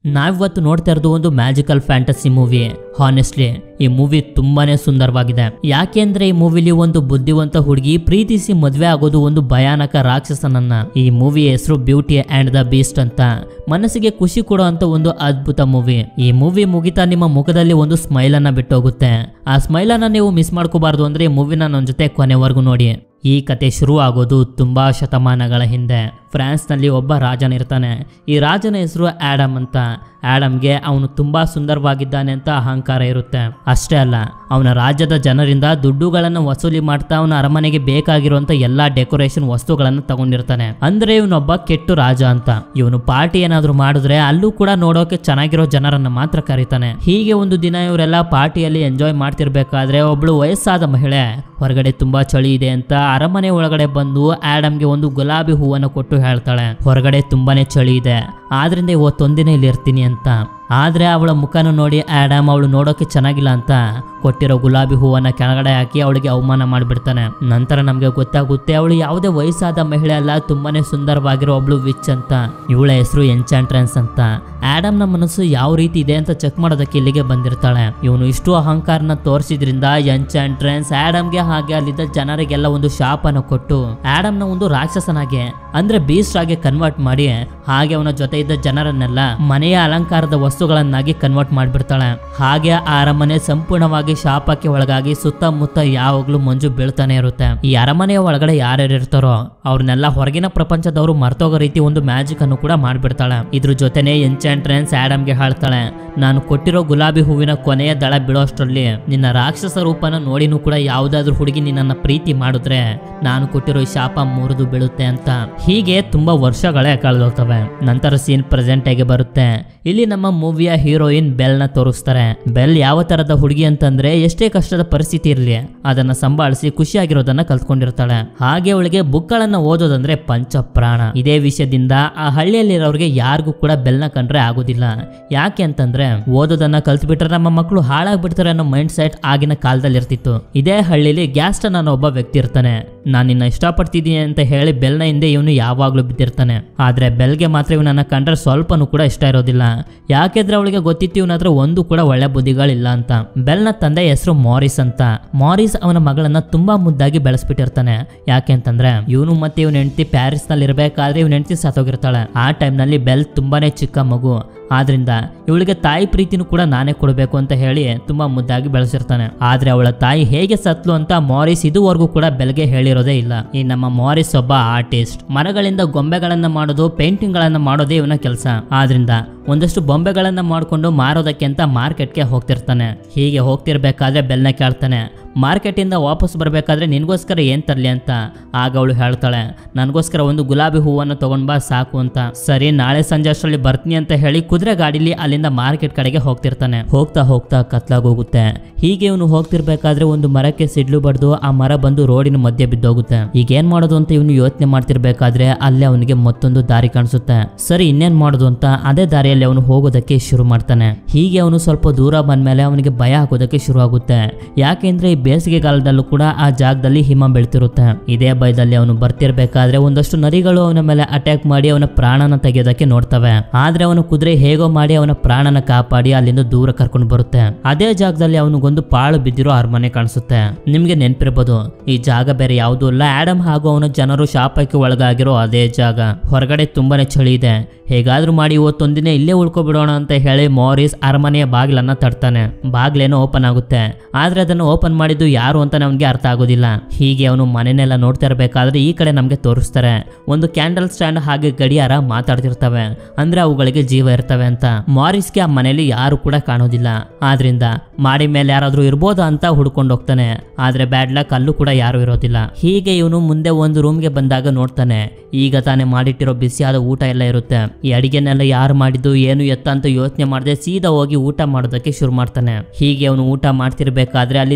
ನಾವಿವತ್ತು ನೋಡ್ತಾ ಇರೋದು ಒಂದು ಮ್ಯಾಜಿಕಲ್ ಫ್ಯಾಂಟಸಿ ಮೂವಿ. ಹಾನೆಸ್ಟ್ಲಿ ಈ ಮೂವಿ ತುಂಬಾನೇ ಸುಂದರವಾಗಿದೆ. ಯಾಕೆಂದ್ರೆ ಈ ಮೂವಿಲಿ ಒಂದು ಬುದ್ಧಿವಂತ ಹುಡುಗಿ ಪ್ರೀತಿಸಿ ಮದ್ವೆ ಆಗೋದು ಒಂದು ಭಯಾನಕ ರಾಕ್ಷಸನನ್ನ. ಈ ಮೂವಿ ಹೆಸರು ಬ್ಯೂಟಿ ಅಂಡ್ ದ ಬೀಸ್ಟ್ ಅಂತ. ಮನಸ್ಸಿಗೆ ಖುಷಿ ಕೊಡೋ ಅಂತ ಒಂದು ಅದ್ಭುತ ಮೂವಿ. ಈ ಮೂವಿ ಮುಗಿತಾ ನಿಮ್ಮ ಮುಖದಲ್ಲಿ ಒಂದು ಸ್ಮೈಲ್ ಅನ್ನ ಬಿಟ್ಟೋಗುತ್ತೆ. ಆ ಸ್ಮೈಲ್ ಅನ್ನ ನೀವು ಮಿಸ್ ಮಾಡ್ಕೋಬಾರ್ದು ಅಂದ್ರೆ ಈ ಮೂವಿನ ನನ್ನ ಜೊತೆ ಕೊನೆವರೆಗೂ ನೋಡಿ. ಈ ಕತೆ ಶುರು ಆಗೋದು ತುಂಬಾ ಶತಮಾನಗಳ ಹಿಂದೆ. ಫ್ರಾನ್ಸ್ನಲ್ಲಿ ಒಬ್ಬ ರಾಜನಿರ್ತಾನೆ. ಈ ರಾಜನ ಹೆಸರು ಆಡಮ್ ಅಂತ. ಆಡಮ್ಗೆ ಅವನು ತುಂಬಾ ಸುಂದರವಾಗಿದ್ದಾನೆ ಅಂತ ಅಹಂಕಾರ ಇರುತ್ತೆ. ಅಷ್ಟೇ ಅಲ್ಲ, ಅವನ ರಾಜ್ಯದ ಜನರಿಂದ ದುಡ್ಡುಗಳನ್ನು ವಸೂಲಿ ಮಾಡ್ತಾ ಅವನ ಅರಮನೆಗೆ ಬೇಕಾಗಿರುವಂತ ಎಲ್ಲಾ ಡೆಕೋರೇಷನ್ ವಸ್ತುಗಳನ್ನು ತಗೊಂಡಿರ್ತಾನೆ. ಅಂದ್ರೆ ಇವನೊಬ್ಬ ಕೆಟ್ಟು ರಾಜ ಅಂತ. ಇವನು ಪಾರ್ಟಿ ಏನಾದ್ರು ಮಾಡಿದ್ರೆ ಅಲ್ಲೂ ಕೂಡ ನೋಡೋಕೆ ಚೆನ್ನಾಗಿರೋ ಜನರನ್ನ ಮಾತ್ರ ಕರೀತಾನೆ. ಹೀಗೆ ಒಂದು ದಿನ ಇವರೆಲ್ಲ ಪಾರ್ಟಿಯಲ್ಲಿ ಎಂಜಾಯ್ ಮಾಡ್ತಿರ್ಬೇಕಾದ್ರೆ ಒಬ್ಳು ವಯಸ್ಸಾದ ಮಹಿಳೆ ಹೊರಗಡೆ ತುಂಬಾ ಚಳಿ ಇದೆ ಅಂತ ಅರಮನೆ ಒಳಗಡೆ ಬಂದು ಆಡಮ್ಗೆ ಒಂದು ಗುಲಾಬಿ ಹೂವನ್ನು ಕೊಟ್ಟು ಹೇಳ್ತಾಳೆ, ಹೊರಗಡೆ ತುಂಬಾನೇ ಚಳಿ ಇದೆ, ಆದ್ರಿಂದ ಇವತ್ತೊಂದಿನ ಇಲ್ಲಿ ಇರ್ತೀನಿ ಅಂತ. ಆದ್ರೆ ಅವಳ ಮುಖನ ನೋಡಿ ಆಡಮ್ ಅವಳು ನೋಡೋಕೆ ಚೆನ್ನಾಗಿಲ್ಲ ಅಂತ ಕೊಟ್ಟಿರೋ ಗುಲಾಬಿ ಹೂವನ್ನ ಕೆಳಗಡೆ ಹಾಕಿ ಅವಳಿಗೆ ಅವಮಾನ ಮಾಡಿಬಿಡ್ತಾನೆ. ನಂತರ ನಮ್ಗೆ ಗೊತ್ತಾಗುತ್ತೆ ಅವಳು ಯಾವುದೇ ವಯಸ್ಸಾದ ಮಹಿಳೆ ಅಲ್ಲ, ತುಂಬಾನೇ ಸುಂದರವಾಗಿರೋ ಒಬ್ಳು ವಿಚ್ ಅಂತ. ಇವಳ ಹೆಸರು ಎನ್ಚಾಂಟ್ರೆನ್ಸ್ ಅಂತ. ಆಡಮ್ ನ ಮನಸ್ಸು ಯಾವ ರೀತಿ ಇದೆ ಅಂತ ಚೆಕ್ ಮಾಡೋದಕ್ಕೆ ಇಲ್ಲಿಗೆ ಬಂದಿರ್ತಾಳೆ. ಇವನು ಇಷ್ಟು ಅಹಂಕಾರನ ತೋರಿಸಿದ್ರಿಂದ ಎನ್ಚಾಂಟ್ರೆನ್ಸ್ ಆಡಮ್ಗೆ ಹಾಗೆ ಅಲ್ಲಿದ್ದ ಜನರಿಗೆಲ್ಲ ಒಂದು ಶಾಪನ ಕೊಟ್ಟು ಆಡಮ್ ನ ಒಂದು ರಾಕ್ಷಸನಾಗೆ ಅಂದ್ರೆ ಬೀಸ್ಟ್ ಆಗಿ ಕನ್ವರ್ಟ್ ಮಾಡಿ ಹಾಗೆ ಅವನ ಜೊತೆ ಇದ್ದ ಜನರನ್ನೆಲ್ಲ ಮನೆಯ ಅಲಂಕಾರದ ವಸ್ತುಗಳನ್ನಾಗಿ ಕನ್ವರ್ಟ್ ಮಾಡಿಬಿಡ್ತಾಳೆ. ಹಾಗೆ ಆ ಅರಮನೆ ಸಂಪೂರ್ಣವಾಗಿ ಶಾಪಕ್ಕೆ ಒಳಗಾಗಿ ಸುತ್ತಮುತ್ತ ಯಾವಾಗ್ಲೂ ಮಂಜು ಬೀಳ್ತಾನೆ ಇರುತ್ತೆ. ಈ ಅರಮನೆಯ ಒಳಗಡೆ ಯಾರ್ಯಾರು ಇರ್ತಾರೋ ಅವ್ರನ್ನೆಲ್ಲ ಹೊರಗಿನ ಪ್ರಪಂಚದವರು ಮರ್ತೋಗೋ ರೀತಿ ಒಂದು ಮ್ಯಾಜಿಕ್ ಅನ್ನು ಕೂಡ ಮಾಡ್ಬಿಡ್ತಾಳೆ. ಇದ್ರ ಜೊತೆನೆ ಎನ್ಚಾಂಟ್ರೆನ್ಸ್ ಆಡಮ್ಗೆ ಹೇಳ್ತಾಳೆ, ನಾನು ಕೊಟ್ಟಿರೋ ಗುಲಾಬಿ ಹೂವಿನ ಕೊನೆಯ ದಳ ಬೀಳೋಷ್ಟರಲ್ಲಿ ನಿನ್ನ ರಾಕ್ಷಸ ರೂಪನ ನೋಡಿನೂ ಕೂಡ ಯಾವ್ದಾದ್ರು ಹುಡುಗಿ ನಿನ್ನ ಪ್ರೀತಿ ಮಾಡಿದ್ರೆ ನಾನು ಕೊಟ್ಟಿರೋ ಈ ಶಾಪ ಮುರಿದು ಬೀಳುತ್ತೆ ಅಂತ. ಹೀಗೆ ತುಂಬಾ ವರ್ಷಗಳೇ ಕಳೆದೋಗ್ತವೆ. ನಂತರ ಸೀನ್ ಪ್ರೆಸೆಂಟ್ ಆಗಿ ಬರುತ್ತೆ. ಇಲ್ಲಿ ನಮ್ಮ ಮೂವಿಯ ಹೀರೋಯಿನ್ ಬೆಲ್ ನ ತೋರಿಸ್ತಾರೆ. ಬೆಲ್ ಯಾವ ತರದ ಹುಡುಗಿ ಅಂತಂದ್ರೆ ಎಷ್ಟೇ ಕಷ್ಟದ ಪರಿಸ್ಥಿತಿ ಇರ್ಲಿ ಅದನ್ನ ಸಂಭಾಳಿಸಿ ಖುಷಿಯಾಗಿರೋದನ್ನ ಕಲ್ತ್ಕೊಂಡಿರ್ತಾಳೆ. ಹಾಗೆ ಅವಳಿಗೆ ಬುಕ್ಗಳನ್ನ ಓದೋದಂದ್ರೆ ಪಂಚ ಪ್ರಾಣ. ಇದೇ ವಿಷಯದಿಂದ ಆ ಹಳ್ಳಿಯಲ್ಲಿರೋರಿಗೆ ಯಾರಿಗೂ ಕೂಡ ಬೆಲ್ ನ ಕಂಡ್ರೆ ಆಗೋದಿಲ್ಲ. ಯಾಕೆ ಅಂತಂದ್ರೆ ಓದೋದನ್ನ ಕಲ್ತ್ಬಿಟ್ರೆ ನಮ್ಮ ಮಕ್ಕಳು ಹಾಳಾಗ್ಬಿಡ್ತಾರೆ ಅನ್ನೋ ಮೈಂಡ್ ಸೆಟ್ ಆಗಿನ ಕಾಲದಲ್ಲಿ ಇರ್ತಿತ್ತು. ಇದೇ ಹಳ್ಳಿಲಿ ಗ್ಯಾಸ್ಟನ್ ಅನ್ನೋ ಒಬ್ಬ ವ್ಯಕ್ತಿ ಇರ್ತಾನೆ. ನಾನು ನಿನ್ನ ಇಷ್ಟಪಡ್ತಿದ್ದೀನಿ ಅಂತ ಹೇಳಿ ಬೆಲ್ನ ಹಿಂದೆ ಇವನು ಯಾವಾಗ್ಲೂ ಬಿದ್ದಿರ್ತಾನೆ. ಆದ್ರೆ ಬೆಲ್ಗೆ ಮಾತ್ರ ಇವನನ್ನ ಕಂಡ್ರೆ ಸ್ವಲ್ಪನೂ ಕೂಡ ಇಷ್ಟ ಇರೋದಿಲ್ಲ. ಯಾಕೆಂದ್ರೆ ಅವಳಿಗೆ ಗೊತ್ತಿತ್ತು ಇವನ ಹತ್ರ ಒಂದು ಕೂಡ ಒಳ್ಳೆ ಬುದ್ಧಿಗಳಿಲ್ಲ ಅಂತ. ಬೆಲ್ನ ತಂದೆ ಹೆಸರು ಮಾರಿಸ್ ಅಂತ. ಮಾರಿಸ್ ಅವನ ಮಗಳನ್ನ ತುಂಬಾ ಮುದ್ದಾಗಿ ಬೆಳೆಸ್ಬಿಟ್ಟಿರ್ತಾನೆ. ಯಾಕೆ ಅಂತಂದ್ರೆ ಇವನು ಮತ್ತೆ ಇವನ ಹೆಂಡತಿ ಪ್ಯಾರಿಸ್ ನಲ್ಲಿ ಇರಬೇಕಾದ್ರೆ ಇವನ ಹೆಂಡತಿ ಸತ್ತೋಗಿರ್ತಾಳೆ. ಆ ಟೈಮ್ ನಲ್ಲಿ ಬೆಲ್ ತುಂಬಾನೇ ಚಿಕ್ಕ ಮಗು. ಆದ್ರಿಂದ ಇವಳಿಗೆ ತಾಯಿ ಪ್ರೀತಿನೂ ಕೂಡ ನಾನೇ ಕೊಡಬೇಕು ಅಂತ ಹೇಳಿ ತುಂಬಾ ಮುದ್ದಾಗಿ ಬೆಳೆಸಿರ್ತಾನೆ. ಆದ್ರೆ ಅವಳ ತಾಯಿ ಹೇಗೆ ಸತ್ಲು ಅಂತ ಮಾರಿಸ್ ಇದುವರೆಗೂ ಕೂಡ ಬೆಲ್ಗೆ ಹೇಳಿರೋದೇ ಇಲ್ಲ. ಈ ನಮ್ಮ ಮಾರಿಸ್ ಒಬ್ಬ ಆರ್ಟಿಸ್ಟ್. ಮರಗಳಿಂದ ಗೊಂಬೆಗಳನ್ನ ಮಾಡೋದು, ಪೇಂಟಿಂಗ್ ಗಳನ್ನ ಮಾಡೋದೇ ಇವನ ಕೆಲಸ. ಆದ್ರಿಂದ ಒಂದಷ್ಟು ಬೊಂಬೆಗಳನ್ನ ಮಾಡ್ಕೊಂಡು ಮಾರೋದಕ್ಕೆ ಅಂತ ಮಾರ್ಕೆಟ್ಗೆ ಹೋಗ್ತಿರ್ತಾನೆ. ಹೀಗೆ ಹೋಗ್ತಿರ್ಬೇಕಾದ್ರೆ ಬೆಲ್ನ ಕೇಳ್ತಾನೆ, ಮಾರ್ಕೆಟ್ ಇಂದ ವಾಪಸ್ ಬರ್ಬೇಕಾದ್ರೆ ನಿನ್ಗೋಸ್ಕರ ಏನ್ ತರ್ಲಿ ಅಂತ. ಆಗ ಅವಳು ಹೇಳ್ತಾಳೆ, ನನ್ಗೋಸ್ಕರ ಒಂದು ಗುಲಾಬಿ ಹೂವನ್ನು ತಗೊಂಡ್ ಬಾ ಸಾಕು ಅಂತ. ಸರಿ, ನಾಳೆ ಸಂಜೆ ಅಷ್ಟರಲ್ಲಿ ಬರ್ತೀನಿ ಅಂತ ಹೇಳಿ ಕುದುರೆ ಗಾಡಿಲಿ ಅಲ್ಲಿಂದ ಮಾರ್ಕೆಟ್ ಕಡೆಗೆ ಹೋಗ್ತಿರ್ತಾನೆ. ಹೋಗ್ತಾ ಹೋಗ್ತಾ ಕತ್ಲಾಗೋಗುತ್ತೆ. ಹೀಗೆ ಇವನು ಹೋಗ್ತಿರ್ಬೇಕಾದ್ರೆ ಒಂದು ಮರಕ್ಕೆ ಸಿಡ್ಲು ಬಡ್ದು ಆ ಮರ ಬಂದು ರೋಡಿನ ಮಧ್ಯೆ ಬಿದ್ದೋಗುತ್ತೆ. ಈಗ ಏನ್ ಮಾಡೋದು ಅಂತ ಇವನು ಯೋಚನೆ ಮಾಡ್ತಿರ್ಬೇಕಾದ್ರೆ ಅಲ್ಲೇ ಅವನಿಗೆ ಮತ್ತೊಂದು ದಾರಿ ಕಾಣಿಸುತ್ತೆ. ಸರಿ, ಇನ್ನೇನ್ ಮಾಡೋದು ಅಂತ ಅದೇ ದಾರಿಯಲ್ಲಿ ಅವನು ಹೋಗೋದಕ್ಕೆ ಶುರು ಮಾಡ್ತಾನೆ. ಹೀಗೆ ಅವನು ಸ್ವಲ್ಪ ದೂರ ಬಂದ್ಮೇಲೆ ಅವನಿಗೆ ಭಯ ಆಗೋದಕ್ಕೆ ಶುರು ಆಗುತ್ತೆ. ಯಾಕೆಂದ್ರೆ ಈ ಬೇಸಿಗೆಗಾಲದಲ್ಲೂ ಕೂಡ ಆ ಜಾಗದಲ್ಲಿ ಹಿಮ ಬೀಳ್ತಿರುತ್ತೆ. ಇದೇ ಭಯದಲ್ಲಿ ಅವನು ಬರ್ತಿರ್ಬೇಕಾದ್ರೆ ಒಂದಷ್ಟು ನರಿಗಳು ಅವನ ಮೇಲೆ ಅಟ್ಯಾಕ್ ಮಾಡಿ ಅವನ ಪ್ರಾಣನ ತೆಗೆಯೋದಕ್ಕೆ ನೋಡ್ತವೆ. ಆದ್ರೆ ಅವನು ಕುದುರೆ ಹೇಗೋ ಮಾಡಿ ಅವನ ಪ್ರಾಣನ ಕಾಪಾಡಿ ಅಲ್ಲಿಂದ ದೂರ ಕರ್ಕೊಂಡು ಬರುತ್ತೆ. ಅದೇ ಜಾಗದಲ್ಲಿ ಅವನಿಗೊಂದು ಪಾಳು ಬಿದ್ದಿರೋ ಅರಮನೆ ಕಾಣಿಸುತ್ತೆ. ನಿಮ್ಗೆ ನೆನ್ಪಿರ್ಬೋದು, ಈ ಜಾಗ ಬೇರೆ ಯಾವುದೂ ಅಲ್ಲ, ಆಡಮ್ ಹಾಗೂ ಅವನ ಜನರು ಶಾಪಕ್ಕೆ ಒಳಗಾಗಿರೋ ಅದೇ ಜಾಗ. ಹೊರಗಡೆ ತುಂಬಾನೇ ಚಳಿ ಇದೆ. ಹೇಗಾದ್ರೂ ಮಾಡಿ ಇವತ್ತೊಂದಿನ ಇಲ್ಲೇ ಉಳ್ಕೊಬಿಡೋಣ ಅಂತ ಹೇಳಿ ಮಾರಿಸ್ ಅರಮನೆಯ ಬಾಗಿಲನ್ನ ತಡ್ತಾನೆ. ಬಾಗಿಲೇನೋ ಓಪನ್ ಆಗುತ್ತೆ. ಆದ್ರೆ ಅದನ್ನು ಓಪನ್ ಮಾಡಿದ್ದು ಯಾರು ಅಂತ ನಮ್ಗೆ ಅರ್ಥ ಆಗೋದಿಲ್ಲ. ಹೀಗೆ ಅವನು ಮನೆನೆಲ್ಲ ನೋಡ್ತಾ ಇರ್ಬೇಕಾದ್ರೆ ಈ ಕಡೆ ನಮ್ಗೆ ತೋರಿಸ್ತಾರೆ ಒಂದು ಕ್ಯಾಂಡಲ್ ಸ್ಟ್ಯಾಂಡ್ ಹಾಗೆ ಗಡಿಯಾರ ಮಾತಾಡ್ತಿರ್ತವೆ. ಅಂದ್ರೆ ಅವುಗಳಿಗೆ ಜೀವ ಇರ್ತವೆ ಅಂತ. ಮಾರಿಸ್ಗೆ ಆ ಮನೆಯಲ್ಲಿ ಯಾರು ಕೂಡ ಕಾಣೋದಿಲ್ಲ. ಆದ್ರಿಂದ ಮಾಡಿ ಮೇಲೆ ಯಾರಾದ್ರೂ ಇರ್ಬೋದಾ ಅಂತ ಹುಡ್ಕೊಂಡು ಹೋಗ್ತಾನೆ. ಆದ್ರೆ ಬ್ಯಾಡ್ ಲಕ್, ಅಲ್ಲೂ ಕೂಡ ಯಾರು ಇರೋದಿಲ್ಲ. ಹೀಗೆ ಇವನು ಮುಂದೆ ಒಂದು ರೂಮ್ಗೆ ಬಂದಾಗ ನೋಡ್ತಾನೆ, ಈಗ ತಾನೇ ಮಾಡಿಟ್ಟಿರೋ ಬಿಸಿಯಾದ ಊಟ ಎಲ್ಲ ಇರುತ್ತೆ. ಈ ಅಡಿಗೆನೆಲ್ಲ ಯಾರು ಮಾಡಿದ್ದು ಏನು ಎತ್ತ ಅಂತ ಯೋಚನೆ ಮಾಡದೆ ಸೀದಾ ಹೋಗಿ ಊಟ ಮಾಡೋದಕ್ಕೆ ಶುರು ಮಾಡ್ತಾನೆ. ಹೀಗೆ ಅವನು ಊಟ ಮಾಡ್ತಿರ್ಬೇಕಾದ್ರೆ ಅಲ್ಲಿದ್ದ ಒಂದು ಟೀ